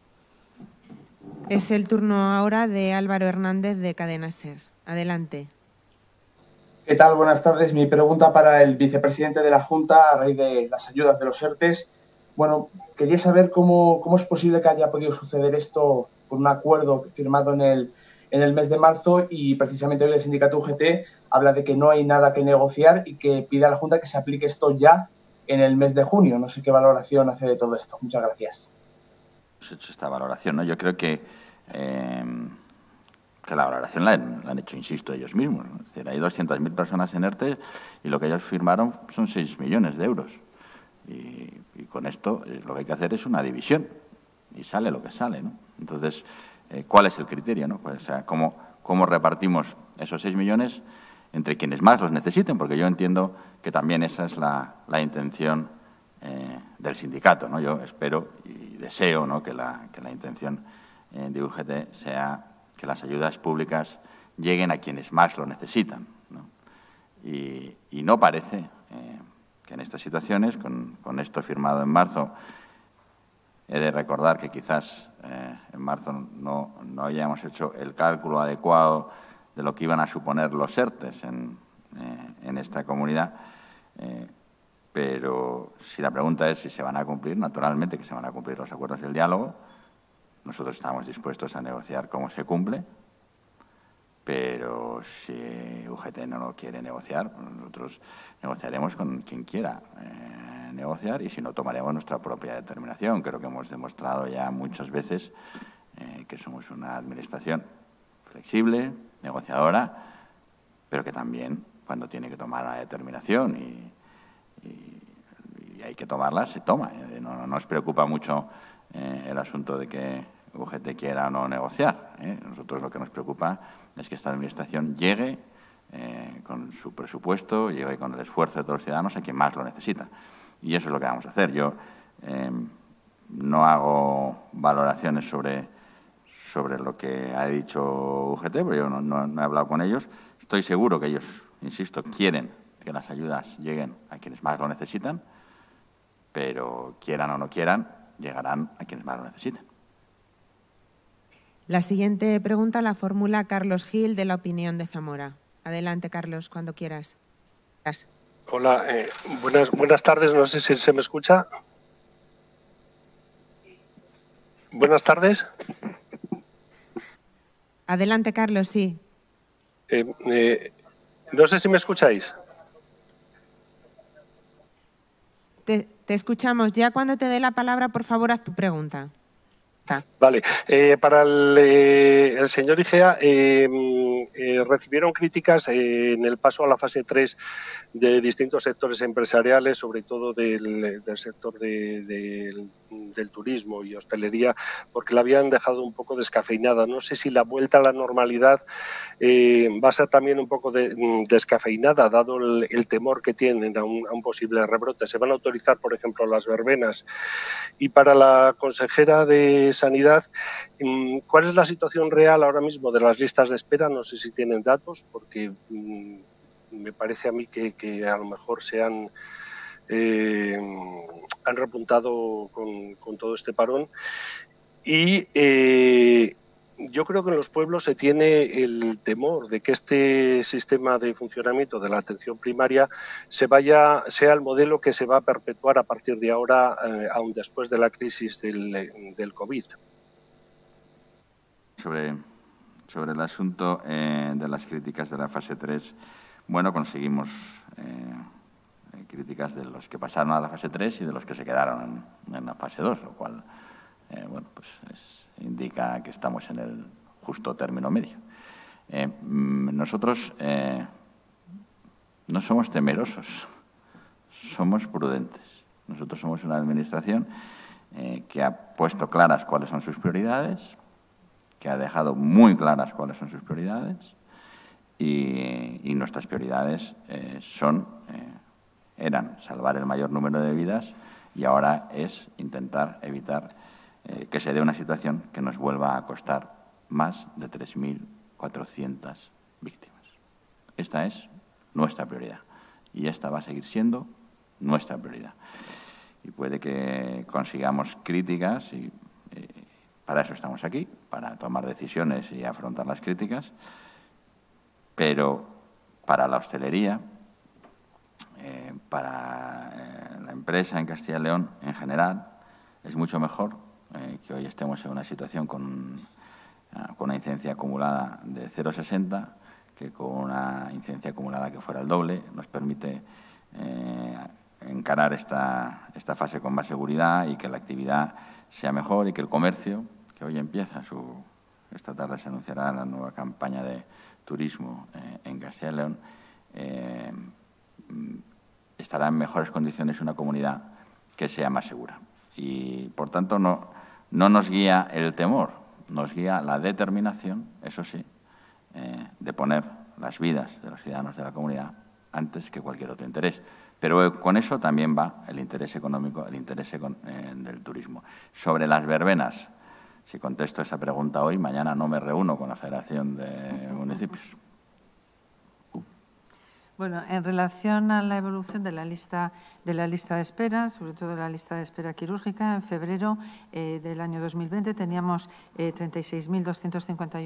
Es el turno ahora de Álvaro Hernández, de Cadena SER. Adelante. ¿Qué tal? Buenas tardes. Mi pregunta para el vicepresidente de la Junta a raíz de las ayudas de los ERTES. Bueno, quería saber cómo, cómo es posible que haya podido suceder esto por un acuerdo firmado en el, en el mes de marzo y precisamente hoy el sindicato U G T habla de que no hay nada que negociar y que pide a la Junta que se aplique esto ya en el mes de junio. No sé qué valoración hace de todo esto. Muchas gracias. Hecho esta valoración, ¿no? Yo creo que, eh, que la valoración la han, la han hecho, insisto, ellos mismos, ¿no? Es decir, hay doscientas mil personas en ERTE y lo que ellos firmaron son seis millones de euros. Y, y con esto eh, lo que hay que hacer es una división y sale lo que sale, ¿no? Entonces, eh, ¿cuál es el criterio, no? Pues, o sea, ¿cómo, cómo repartimos esos seis millones entre quienes más los necesiten? Porque yo entiendo que también esa es la, la intención Eh, del sindicato, ¿no? Yo espero y deseo, ¿no?, que, la, que la intención eh, de U G T sea que las ayudas públicas lleguen a quienes más lo necesitan, ¿no? Y, y no parece eh, que en estas situaciones, con, con esto firmado en marzo, He de recordar que quizás eh, en marzo no, no hayamos hecho el cálculo adecuado de lo que iban a suponer los ERTES en, eh, en esta comunidad, eh, pero si la pregunta es si se van a cumplir, naturalmente que se van a cumplir los acuerdos del diálogo. Nosotros estamos dispuestos a negociar cómo se cumple, pero si U G T no lo quiere negociar, nosotros negociaremos con quien quiera eh, negociar y si no, tomaremos nuestra propia determinación. Creo que hemos demostrado ya muchas veces eh, que somos una administración flexible, negociadora, pero que también, cuando tiene que tomar una determinación y, y, y hay que tomarla, se toma. No, no nos preocupa mucho eh, el asunto de que U G T quiera o no negociar. ¿eh? Nosotros lo que nos preocupa es que esta administración llegue eh, con su presupuesto, llegue con el esfuerzo de todos los ciudadanos a quien más lo necesita. Y eso es lo que vamos a hacer. Yo eh, no hago valoraciones sobre, sobre lo que ha dicho U G T, pero yo no, no, no he hablado con ellos. Estoy seguro que ellos, insisto, quieren que las ayudas lleguen a quienes más lo necesitan, pero quieran o no quieran, llegarán a quienes más lo necesiten. La siguiente pregunta la formula Carlos Gil, de La Opinión de Zamora. Adelante, Carlos, cuando quieras. Hola, eh, buenas, buenas tardes. No sé si se me escucha. Buenas tardes. Adelante, Carlos, sí. Eh, eh, no sé si me escucháis. Te, te escuchamos. Ya cuando te dé la palabra, por favor, haz tu pregunta. Vale, eh, para el, eh, el señor Igea, eh, eh, recibieron críticas eh, en el paso a la fase tres de distintos sectores empresariales, sobre todo del, del sector de, de, del turismo y hostelería, porque la habían dejado un poco descafeinada. No sé si la vuelta a la normalidad eh, va a ser también un poco de, descafeinada, dado el, el temor que tienen a un, a un posible rebrote. Se van a autorizar, por ejemplo, las verbenas. Y para la consejera de Sanidad, ¿cuál es la situación real ahora mismo de las listas de espera? No sé si tienen datos, porque mmm, me parece a mí que, que a lo mejor se han, eh, han repuntado con, con todo este parón. Y eh, yo creo que en los pueblos se tiene el temor de que este sistema de funcionamiento de la atención primaria se vaya, sea el modelo que se va a perpetuar a partir de ahora, eh, aún después de la crisis del, del COVID. Sobre, sobre el asunto eh, de las críticas de la fase tres, bueno, conseguimos eh, críticas de los que pasaron a la fase tres y de los que se quedaron en, en la fase dos, lo cual, eh, bueno, pues es, indica que estamos en el justo término medio. Eh, nosotros eh, no somos temerosos, somos prudentes. Nosotros somos una administración eh, que ha puesto claras cuáles son sus prioridades, que ha dejado muy claras cuáles son sus prioridades y, y nuestras prioridades eh, son, eh, eran salvar el mayor número de vidas y ahora es intentar evitar eh, que se dé una situación que nos vuelva a costar más de tres mil cuatrocientas víctimas. Esta es nuestra prioridad y esta va a seguir siendo nuestra prioridad. Y puede que consigamos críticas y eh, para eso estamos aquí, para tomar decisiones y afrontar las críticas, pero para la hostelería, eh, para eh, la empresa en Castilla y León en general, es mucho mejor eh, que hoy estemos en una situación con, uh, con una incidencia acumulada de cero coma sesenta que con una incidencia acumulada que fuera el doble. Nos permite eh, encarar esta, esta fase con más seguridad y que la actividad sea mejor y que el comercio, que hoy empieza, su, esta tarde se anunciará la nueva campaña de turismo eh, en Castilla y León, eh, estará en mejores condiciones una comunidad que sea más segura. Y, por tanto, no, no nos guía el temor, nos guía la determinación, eso sí, eh, de poner las vidas de los ciudadanos de la comunidad antes que cualquier otro interés. Pero con eso también va el interés económico, el interés eh, del turismo. Sobre las verbenas, si contesto esa pregunta hoy, mañana no me reúno con la Federación de Municipios. Bueno, en relación a la evolución de la lista de la lista de espera, sobre todo la lista de espera quirúrgica, en febrero eh, del año dos mil veinte teníamos eh, treinta y seis mil doscientos cincuenta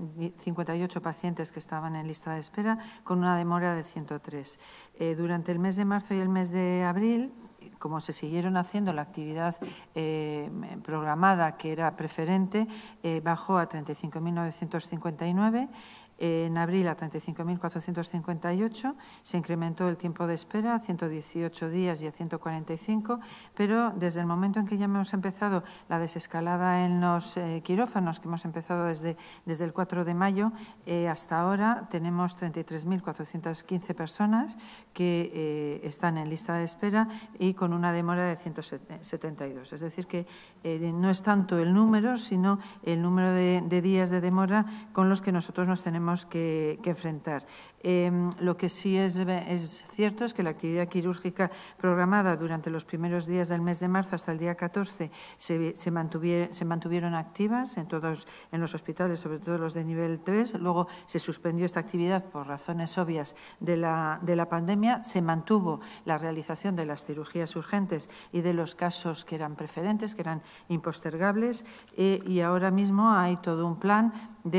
y ocho pacientes que estaban en lista de espera, con una demora de ciento tres. Eh, durante el mes de marzo y el mes de abril, como se siguieron haciendo la actividad eh, programada, que era preferente, eh, bajó a treinta y cinco mil novecientos cincuenta y nueve. En abril a treinta y cinco mil cuatrocientos cincuenta y ocho, se incrementó el tiempo de espera a ciento dieciocho días y a ciento cuarenta y cinco, pero desde el momento en que ya hemos empezado la desescalada en los eh, quirófanos, que hemos empezado desde, desde el cuatro de mayo, eh, hasta ahora tenemos treinta y tres mil cuatrocientas quince personas que eh, están en lista de espera y con una demora de ciento setenta y dos. Es decir, que eh, no es tanto el número, sino el número de, de días de demora con los que nosotros nos tenemos Que, que enfrentar. Eh, lo que sí es, es cierto es que la actividad quirúrgica programada durante los primeros días del mes de marzo hasta el día catorce se, se, mantuvieron, se mantuvieron activas en todos en los hospitales, sobre todo los de nivel tres. Luego se suspendió esta actividad por razones obvias de la, de la pandemia. Se mantuvo la realización de las cirugías urgentes y de los casos que eran preferentes, que eran impostergables, eh, y ahora mismo hay todo un plan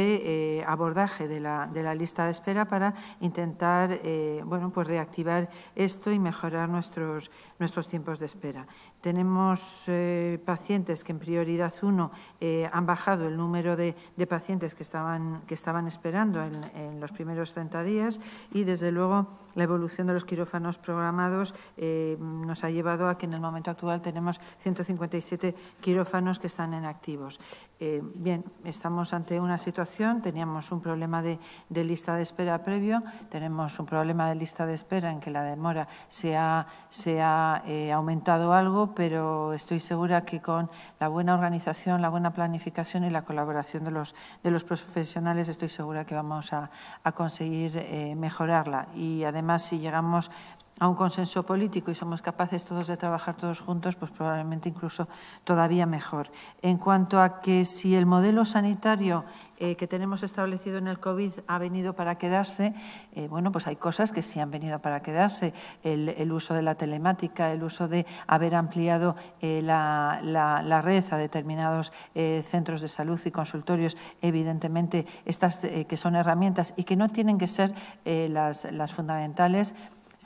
de eh, abordaje de la, de la lista de espera para intentar eh, bueno, pues reactivar esto y mejorar nuestros, nuestros tiempos de espera. Tenemos eh, pacientes que en prioridad uno eh, han bajado el número de, de pacientes que estaban, que estaban esperando en, en los primeros treinta días y, desde luego, la evolución de los quirófanos programados eh, nos ha llevado a que en el momento actual tenemos ciento cincuenta y siete quirófanos que están en activos. Eh, bien, estamos ante una situación, teníamos un problema de, de lista de espera previo, tenemos un problema de lista de espera en que la demora se ha, se ha eh, aumentado algo, pero estoy segura que con la buena organización, la buena planificación y la colaboración de los, de los profesionales, estoy segura que vamos a, a conseguir eh, mejorarla. Y además, si llegamos a un consenso político y somos capaces todos de trabajar todos juntos, pues probablemente incluso todavía mejor. En cuanto a que si el modelo sanitario eh, que tenemos establecido en el COVID ha venido para quedarse, eh, bueno, pues hay cosas que sí han venido para quedarse. El, el uso de la telemática, el uso de haber ampliado eh, la, la, la red a determinados eh, centros de salud y consultorios, evidentemente estas eh, que son herramientas y que no tienen que ser eh, las, las fundamentales,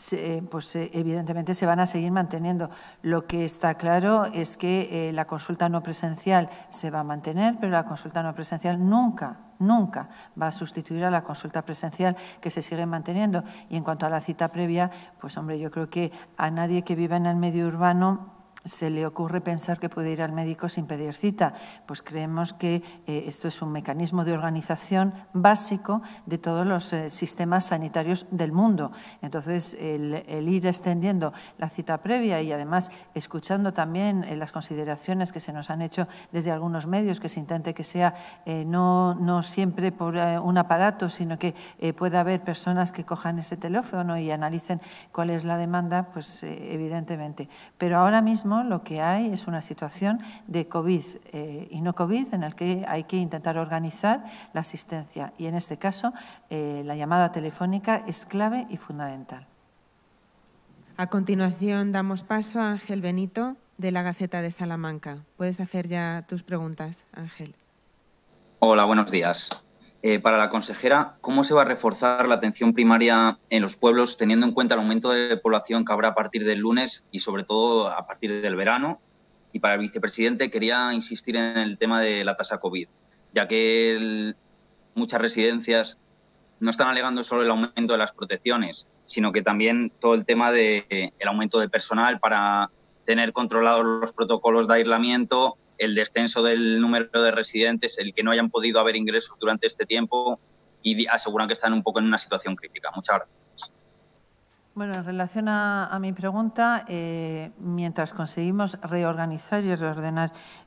pues evidentemente se van a seguir manteniendo. Lo que está claro es que eh, la consulta no presencial se va a mantener, pero la consulta no presencial nunca, nunca va a sustituir a la consulta presencial, que se sigue manteniendo. Y en cuanto a la cita previa, pues hombre, yo creo que a nadie que viva en el medio urbano se le ocurre pensar que puede ir al médico sin pedir cita. Pues creemos que eh, esto es un mecanismo de organización básico de todos los eh, sistemas sanitarios del mundo. Entonces, el, el ir extendiendo la cita previa y, además, escuchando también eh, las consideraciones que se nos han hecho desde algunos medios, que se intente que sea eh, no, no siempre por eh, un aparato, sino que eh, pueda haber personas que cojan ese teléfono y analicen cuál es la demanda, pues eh, evidentemente. Pero ahora mismo lo que hay es una situación de COVID eh, y no COVID, en el que hay que intentar organizar la asistencia, y en este caso eh, la llamada telefónica es clave y fundamental. A continuación damos paso a Ángel Benito, de la Gaceta de Salamanca. Puedes hacer ya tus preguntas, Ángel. Hola, buenos días. Eh, para la consejera, ¿cómo se va a reforzar la atención primaria en los pueblos, teniendo en cuenta el aumento de población que habrá a partir del lunes y, sobre todo, a partir del verano? Y para el vicepresidente, quería insistir en el tema de la tasa COVID, ya que el, muchas residencias no están alegando solo el aumento de las protecciones, sino que también todo el tema del de, el aumento de personal para tener controlados los protocolos de aislamiento, el descenso del número de residentes, el que no hayan podido haber ingresos durante este tiempo, y aseguran que están un poco en una situación crítica. Muchas gracias. Bueno, en relación a, a mi pregunta, eh, mientras conseguimos reorganizar y reordenar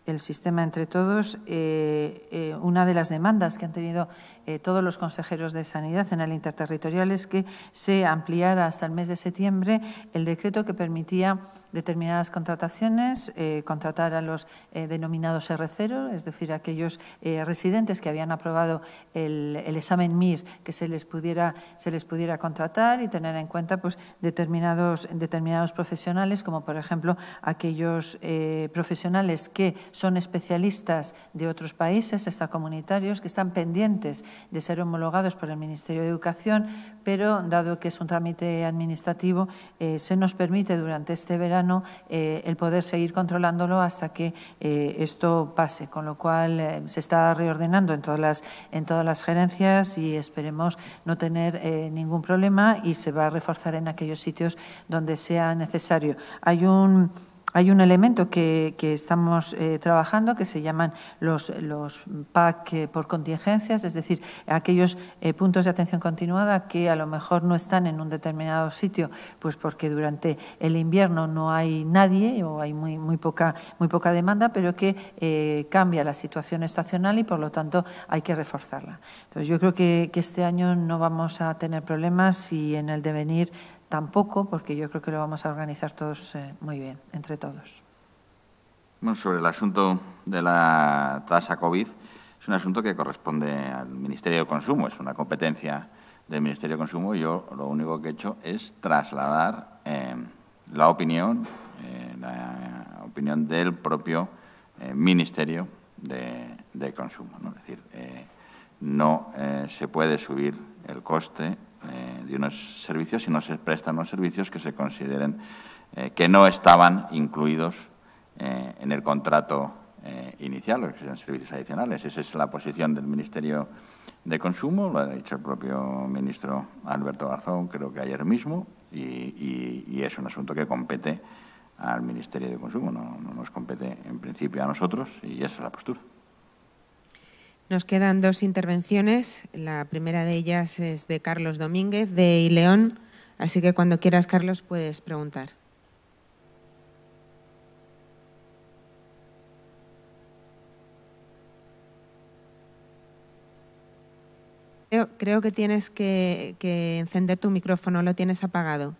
el sistema entre todos. Eh, eh, una de las demandas que han tenido eh, todos los consejeros de Sanidad en el interterritorial es que se ampliara hasta el mes de septiembre el decreto que permitía determinadas contrataciones, eh, contratar a los eh, denominados R cero, es decir, aquellos eh, residentes que habían aprobado el, el examen M I R, que se les pudiera se les pudiera contratar y tener en cuenta pues determinados determinados profesionales, como por ejemplo aquellos eh, profesionales que son especialistas de otros países extracomunitarios que están pendientes de ser homologados por el Ministerio de Educación, pero dado que es un trámite administrativo, eh, se nos permite durante este verano Eh, el poder seguir controlándolo hasta que eh, esto pase, con lo cual eh, se está reordenando en todas las, en todas las gerencias y esperemos no tener eh, ningún problema y se va a reforzar en aquellos sitios donde sea necesario. Hay un Hay un elemento que, que estamos eh, trabajando que se llaman los, los P A C por contingencias, es decir, aquellos eh, puntos de atención continuada que a lo mejor no están en un determinado sitio, pues porque durante el invierno no hay nadie o hay muy, muy, poca, muy poca demanda, pero que eh, cambia la situación estacional y, por lo tanto, hay que reforzarla. Entonces, yo creo que, que este año no vamos a tener problemas y en el devenir tampoco, porque yo creo que lo vamos a organizar todos eh, muy bien, entre todos. Bueno, sobre el asunto de la tasa COVID, es un asunto que corresponde al Ministerio de Consumo, es una competencia del Ministerio de Consumo. Yo lo único que he hecho es trasladar eh, la opinión, eh, la opinión del propio eh, Ministerio de, de Consumo, ¿no? Es decir, eh, no eh, se puede subir el coste Eh, de unos servicios si no se prestan unos servicios que se consideren eh, que no estaban incluidos eh, en el contrato eh, inicial, o que sean servicios adicionales. Esa es la posición del Ministerio de Consumo, lo ha dicho el propio ministro Alberto Garzón, creo que ayer mismo, y, y, y es un asunto que compete al Ministerio de Consumo, no, no nos compete en principio a nosotros, y esa es la postura. Nos quedan dos intervenciones. La primera de ellas es de Carlos Domínguez, de Ileón. Así que cuando quieras, Carlos, puedes preguntar. Creo, creo que tienes que, que encender tu micrófono, lo tienes apagado.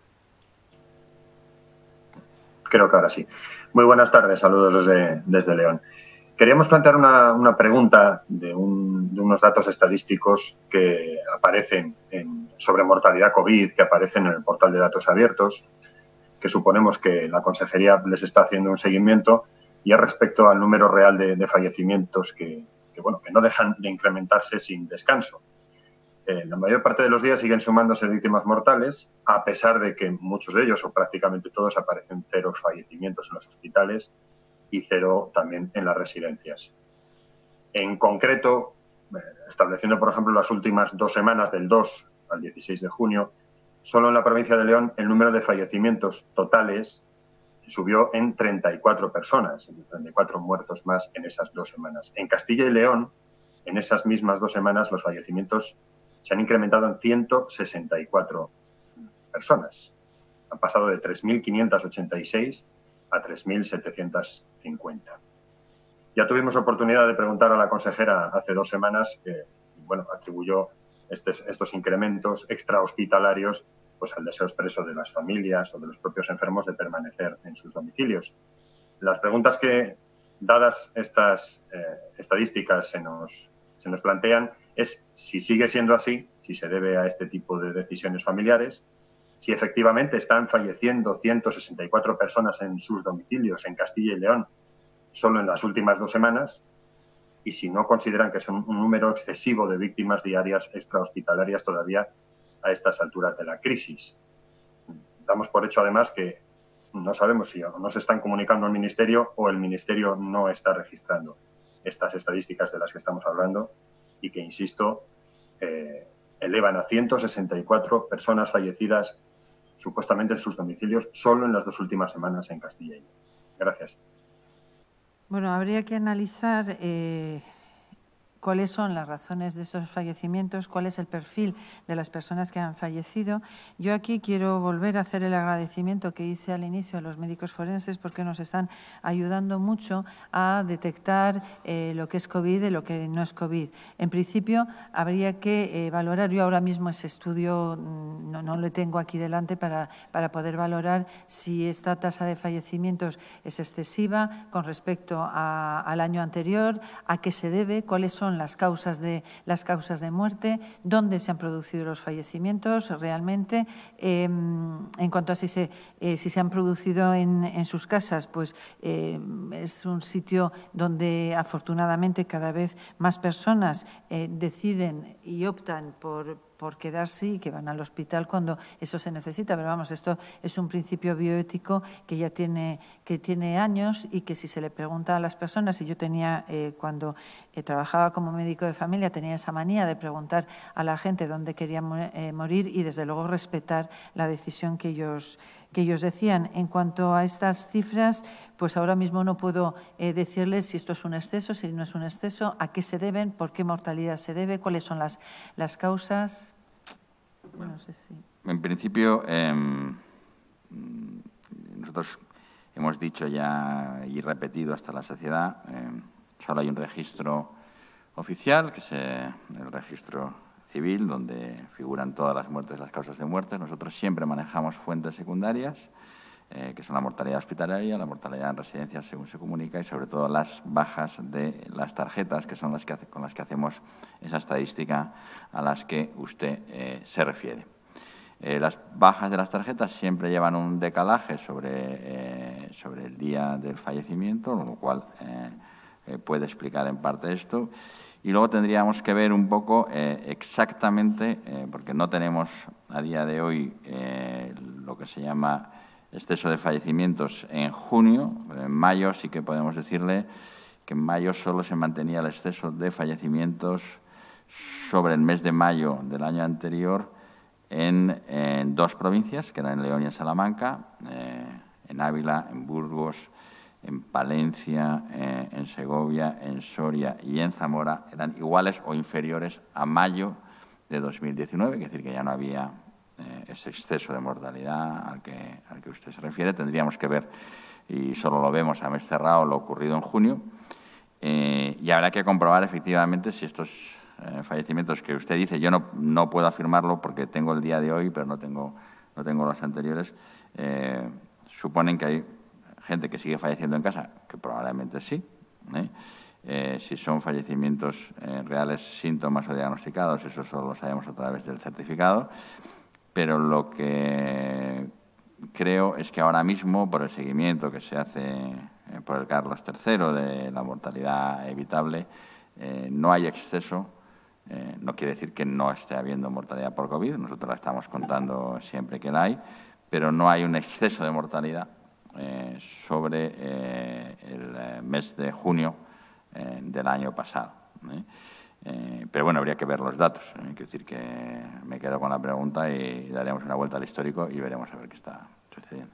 Creo que ahora sí. Muy buenas tardes, saludos desde, desde León. Queríamos plantear una, una pregunta de, un, de unos datos estadísticos que aparecen en, sobre mortalidad COVID, que aparecen en el portal de datos abiertos, que suponemos que la Consejería les está haciendo un seguimiento, y es respecto al número real de, de fallecimientos que, que, bueno, que no dejan de incrementarse sin descanso. Eh, la mayor parte de los días siguen sumándose víctimas mortales, a pesar de que muchos de ellos, o prácticamente todos, aparecen cero fallecimientos en los hospitales y cero también en las residencias. En concreto, estableciendo, por ejemplo, las últimas dos semanas, del dos al dieciséis de junio, solo en la provincia de León el número de fallecimientos totales subió en treinta y cuatro personas, treinta y cuatro muertos más en esas dos semanas. En Castilla y León, en esas mismas dos semanas, los fallecimientos se han incrementado en ciento sesenta y cuatro personas. Han pasado de tres mil quinientos ochenta y seis a tres mil setecientos cincuenta. Ya tuvimos oportunidad de preguntar a la consejera hace dos semanas que, bueno, atribuyó estes, estos incrementos extrahospitalarios pues al deseo expreso de las familias o de los propios enfermos de permanecer en sus domicilios. Las preguntas que, dadas estas eh, estadísticas, se nos, se nos plantean es si sigue siendo así, si se debe a este tipo de decisiones familiares, si efectivamente están falleciendo ciento sesenta y cuatro personas en sus domicilios en Castilla y León solo en las últimas dos semanas, y si no consideran que es un, un número excesivo de víctimas diarias extrahospitalarias todavía a estas alturas de la crisis. Damos por hecho, además, que no sabemos si no se están comunicando al Ministerio o el Ministerio no está registrando estas estadísticas de las que estamos hablando y que, insisto, eh, elevan a ciento sesenta y cuatro personas fallecidas supuestamente en sus domicilios solo en las dos últimas semanas en Castilla y León. Gracias. Bueno, habría que analizar eh, cuáles son las razones de esos fallecimientos, cuál es el perfil de las personas que han fallecido. Yo aquí quiero volver a hacer el agradecimiento que hice al inicio a los médicos forenses porque nos están ayudando mucho a detectar eh, lo que es COVID y lo que no es COVID. En principio, habría que eh, valorar, yo ahora mismo ese estudio no, no lo tengo aquí delante para, para poder valorar si esta tasa de fallecimientos es excesiva con respecto a, al año anterior, a qué se debe, cuáles son las causas de, las causas de muerte, dónde se han producido los fallecimientos realmente. Eh, en cuanto a si se, eh, si se han producido en, en sus casas, pues eh, es un sitio donde afortunadamente cada vez más personas eh, deciden y optan por, por quedarse y que van al hospital cuando eso se necesita. Pero vamos, esto es un principio bioético que ya tiene, que tiene años y que si se le pregunta a las personas, y yo tenía, eh, cuando eh, trabajaba como médico de familia, tenía esa manía de preguntar a la gente dónde quería eh, morir y desde luego respetar la decisión que ellos que ellos decían. En cuanto a estas cifras, pues ahora mismo no puedo eh, decirles si esto es un exceso, si no es un exceso, a qué se deben, por qué mortalidad se debe, cuáles son las, las causas. Bueno, no sé si... En principio, eh, nosotros hemos dicho ya y repetido hasta la saciedad, eh, solo hay un registro oficial, que es eh, el registro civil, donde figuran todas las muertes, las causas de muerte. Nosotros siempre manejamos fuentes secundarias, eh, que son la mortalidad hospitalaria, la mortalidad en residencias, según se comunica, y sobre todo las bajas de las tarjetas, que son las que hace, con las que hacemos esa estadística a las que usted eh, se refiere. Eh, las bajas de las tarjetas siempre llevan un decalaje sobre, eh, sobre el día del fallecimiento, lo cual eh, eh, puede explicar en parte esto. Y luego tendríamos que ver un poco eh, exactamente, eh, porque no tenemos a día de hoy eh, lo que se llama exceso de fallecimientos en junio, pero en mayo sí que podemos decirle que en mayo solo se mantenía el exceso de fallecimientos sobre el mes de mayo del año anterior en, en dos provincias, que eran en León y en Salamanca, eh, en Ávila, en Burgos, en Palencia, eh, en Segovia, en Soria y en Zamora, eran iguales o inferiores a mayo de dos mil diecinueve, es decir, que ya no había eh, ese exceso de mortalidad al que, al que usted se refiere. Tendríamos que ver, y solo lo vemos a mes cerrado, lo ocurrido en junio, eh, y habrá que comprobar efectivamente si estos eh, fallecimientos que usted dice, yo no, no puedo afirmarlo porque tengo el día de hoy, pero no tengo, no tengo los anteriores, eh, suponen que hay gente que sigue falleciendo en casa, que probablemente sí. ¿eh? Eh, si son fallecimientos eh, reales, síntomas o diagnosticados, eso solo lo sabemos a través del certificado. Pero lo que creo es que ahora mismo, por el seguimiento que se hace eh, por el Carlos tercero de la mortalidad evitable, eh, no hay exceso. Eh, no quiere decir que no esté habiendo mortalidad por COVID, nosotros la estamos contando siempre que la hay, pero no hay un exceso de mortalidad Eh, sobre eh, el eh, mes de junio eh, del año pasado. ¿eh? Eh, pero bueno, habría que ver los datos. ¿eh? Quiero decir que me quedo con la pregunta y daremos una vuelta al histórico y veremos a ver qué está sucediendo.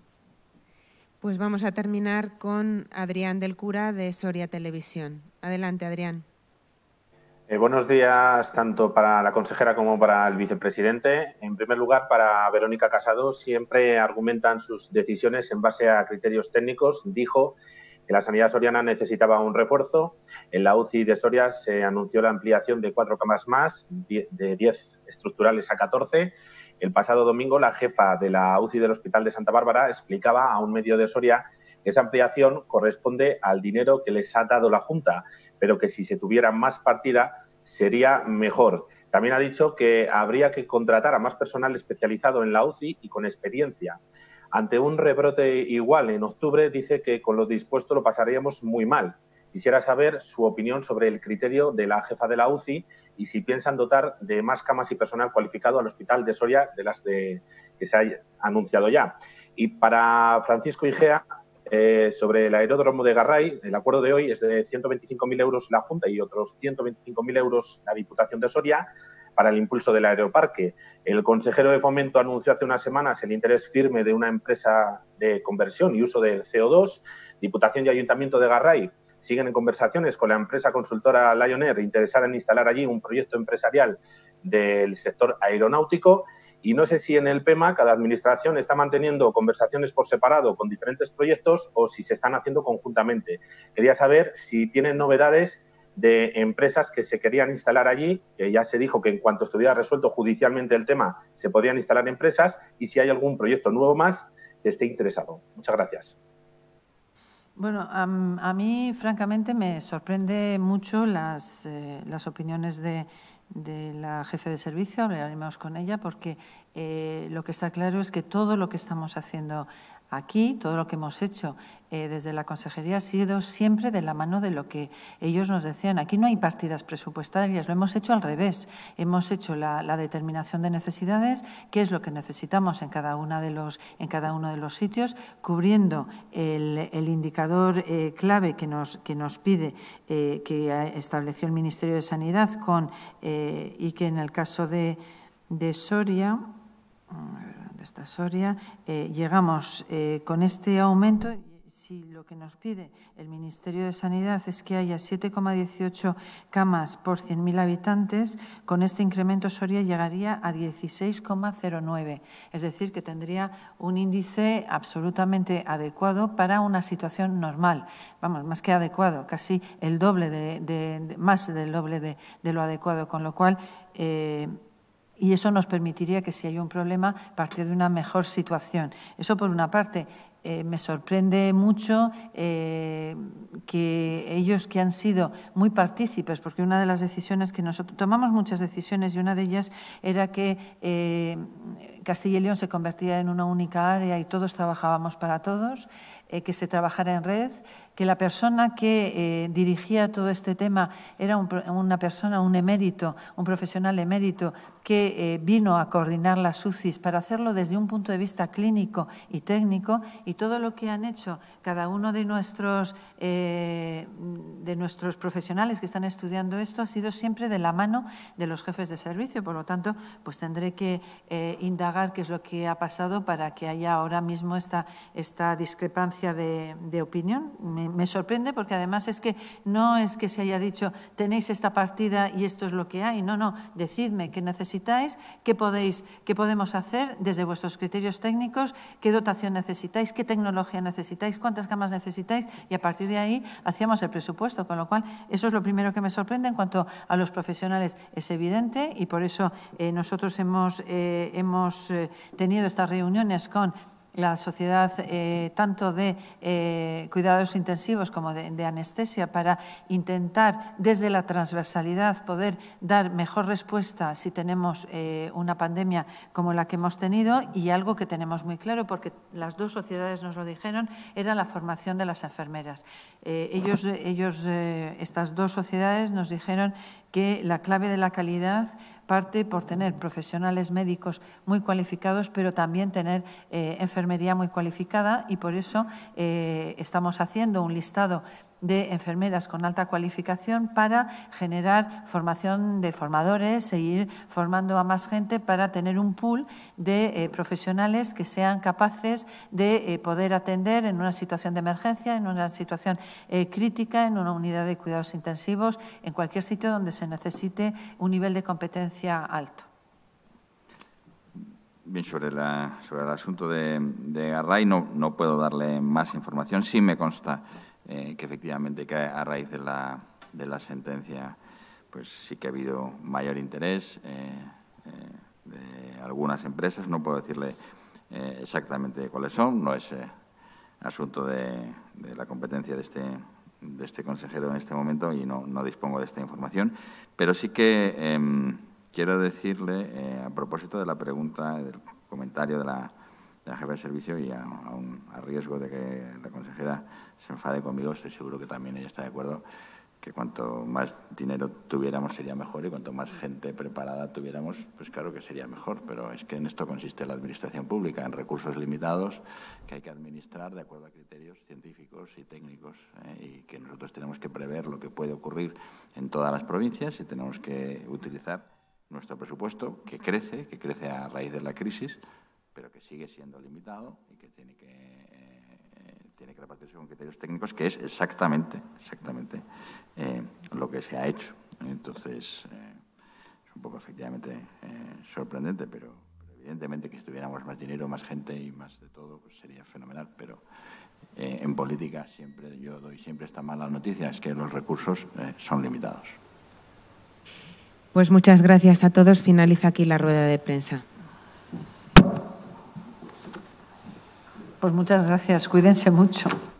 Pues vamos a terminar con Adrián del Cura, de Soria Televisión. Adelante, Adrián. Eh, buenos días tanto para la consejera como para el vicepresidente. En primer lugar, para Verónica Casado, siempre argumentan sus decisiones en base a criterios técnicos. Dijo que la sanidad soriana necesitaba un refuerzo. En la U C I de Soria se anunció la ampliación de cuatro camas más, de diez estructurales a catorce. El pasado domingo, la jefa de la U C I del Hospital de Santa Bárbara explicaba a un medio de Soria que esa ampliación corresponde al dinero que les ha dado la Junta, pero que si se tuviera más partida sería mejor. También ha dicho que habría que contratar a más personal especializado en la U C I y con experiencia. Ante un rebrote igual en octubre, dice que con lo dispuesto lo pasaríamos muy mal. Quisiera saber su opinión sobre el criterio de la jefa de la U C I y si piensan dotar de más camas y personal cualificado al Hospital de Soria de las de, que se ha anunciado ya. Y para Francisco Igea, Eh, sobre el aeródromo de Garray, el acuerdo de hoy es de ciento veinticinco mil euros la Junta y otros ciento veinticinco mil euros la Diputación de Soria para el impulso del aeroparque. El consejero de Fomento anunció hace unas semanas el interés firme de una empresa de conversión y uso del C O dos. Diputación y Ayuntamiento de Garray siguen en conversaciones con la empresa consultora Lion Air interesada en instalar allí un proyecto empresarial del sector aeronáutico. Y no sé si en el P E M A cada administración está manteniendo conversaciones por separado con diferentes proyectos o si se están haciendo conjuntamente. Quería saber si tienen novedades de empresas que se querían instalar allí, que ya se dijo que en cuanto estuviera resuelto judicialmente el tema se podrían instalar empresas, y si hay algún proyecto nuevo más que esté interesado. Muchas gracias. Bueno, a, a mí, francamente, me sorprende mucho las, eh, las opiniones de, de la jefe de servicio. Hablaremos con ella porque eh, lo que está claro es que todo lo que estamos haciendo aquí, todo lo que hemos hecho eh, desde la Consejería ha sido siempre de la mano de lo que ellos nos decían. Aquí no hay partidas presupuestarias, lo hemos hecho al revés. Hemos hecho la, la determinación de necesidades, qué es lo que necesitamos en cada, una de los, en cada uno de los sitios, cubriendo el, el indicador eh, clave que nos, que nos pide, eh, que estableció el Ministerio de Sanidad con, eh, y que en el caso de, de Soria, de esta Soria, eh, llegamos eh, con este aumento. Si lo que nos pide el Ministerio de Sanidad es que haya siete coma dieciocho camas por cien mil habitantes, con este incremento Soria llegaría a dieciséis coma cero nueve. Es decir, que tendría un índice absolutamente adecuado para una situación normal. Vamos, más que adecuado, casi el doble, de, de, de más del doble de, de lo adecuado, con lo cual... Eh, Y eso nos permitiría que si hay un problema, partir de una mejor situación. Eso por una parte. Eh, me sorprende mucho eh, que ellos que han sido muy partícipes, porque una de las decisiones que nosotros tomamos muchas decisiones y una de ellas era que eh, Castilla y León se convertía en una única área y todos trabajábamos para todos, eh, que se trabajara en red, que la persona que eh, dirigía todo este tema era un, una persona, un emérito, un profesional emérito que eh, vino a coordinar las U C Is para hacerlo desde un punto de vista clínico y técnico. Y todo lo que han hecho cada uno de nuestros, eh, de nuestros profesionales que están estudiando esto ha sido siempre de la mano de los jefes de servicio. Por lo tanto, pues tendré que eh, indagar qué es lo que ha pasado para que haya ahora mismo esta, esta discrepancia de, de opinión. Me, me sorprende porque además es que no es que se haya dicho tenéis esta partida y esto es lo que hay. No, no, decidme qué necesitáis, qué, podéis, qué podemos hacer desde vuestros criterios técnicos, qué dotación necesitáis, qué tecnología necesitáis, cuántas camas necesitáis, y a partir de ahí hacíamos el presupuesto, con lo cual eso es lo primero que me sorprende. En cuanto a los profesionales es evidente y por eso eh, nosotros hemos, eh, hemos eh, tenido estas reuniones con la sociedad eh, tanto de eh, cuidados intensivos como de, de anestesia para intentar desde la transversalidad poder dar mejor respuesta si tenemos eh, una pandemia como la que hemos tenido. Y algo que tenemos muy claro, porque las dos sociedades nos lo dijeron, era la formación de las enfermeras. Eh, ellos, ellos eh, estas dos sociedades nos dijeron que la clave de la calidad parte por tener profesionales médicos muy cualificados, pero también tener eh, enfermería muy cualificada, y por eso eh, estamos haciendo un listado de enfermeras con alta cualificación para generar formación de formadores, seguir formando a más gente para tener un pool de eh, profesionales que sean capaces de eh, poder atender en una situación de emergencia, en una situación eh, crítica, en una unidad de cuidados intensivos, en cualquier sitio donde se necesite un nivel de competencia alto. Bien, sobre, la, sobre el asunto de, de Array no, no puedo darle más información. Sí me consta Eh, que efectivamente que a raíz de la, de la sentencia pues sí que ha habido mayor interés eh, eh, de algunas empresas. No puedo decirle eh, exactamente cuáles son, no es eh, asunto de, de la competencia de este, de este consejero en este momento y no, no dispongo de esta información, pero sí que eh, quiero decirle eh, a propósito de la pregunta, del comentario de la de la jefa de servicio, y a, a, un, a riesgo de que la consejera se enfade conmigo, estoy seguro que también ella está de acuerdo, que cuanto más dinero tuviéramos sería mejor y cuanto más gente preparada tuviéramos, pues claro que sería mejor, pero es que en esto consiste la administración pública, en recursos limitados que hay que administrar de acuerdo a criterios científicos y técnicos eh, y que nosotros tenemos que prever lo que puede ocurrir en todas las provincias y tenemos que utilizar nuestro presupuesto, que crece, que crece a raíz de la crisis, pero que sigue siendo limitado y que tiene que, eh, tiene que repartirse con criterios técnicos, que es exactamente, exactamente eh, lo que se ha hecho. Entonces, eh, es un poco efectivamente eh, sorprendente, pero, pero evidentemente que si tuviéramos más dinero, más gente y más de todo, pues sería fenomenal. Pero eh, en política siempre yo doy siempre esta mala noticia, es que los recursos eh, son limitados. Pues muchas gracias a todos. Finaliza aquí la rueda de prensa. Pues muchas gracias. Cuídense mucho.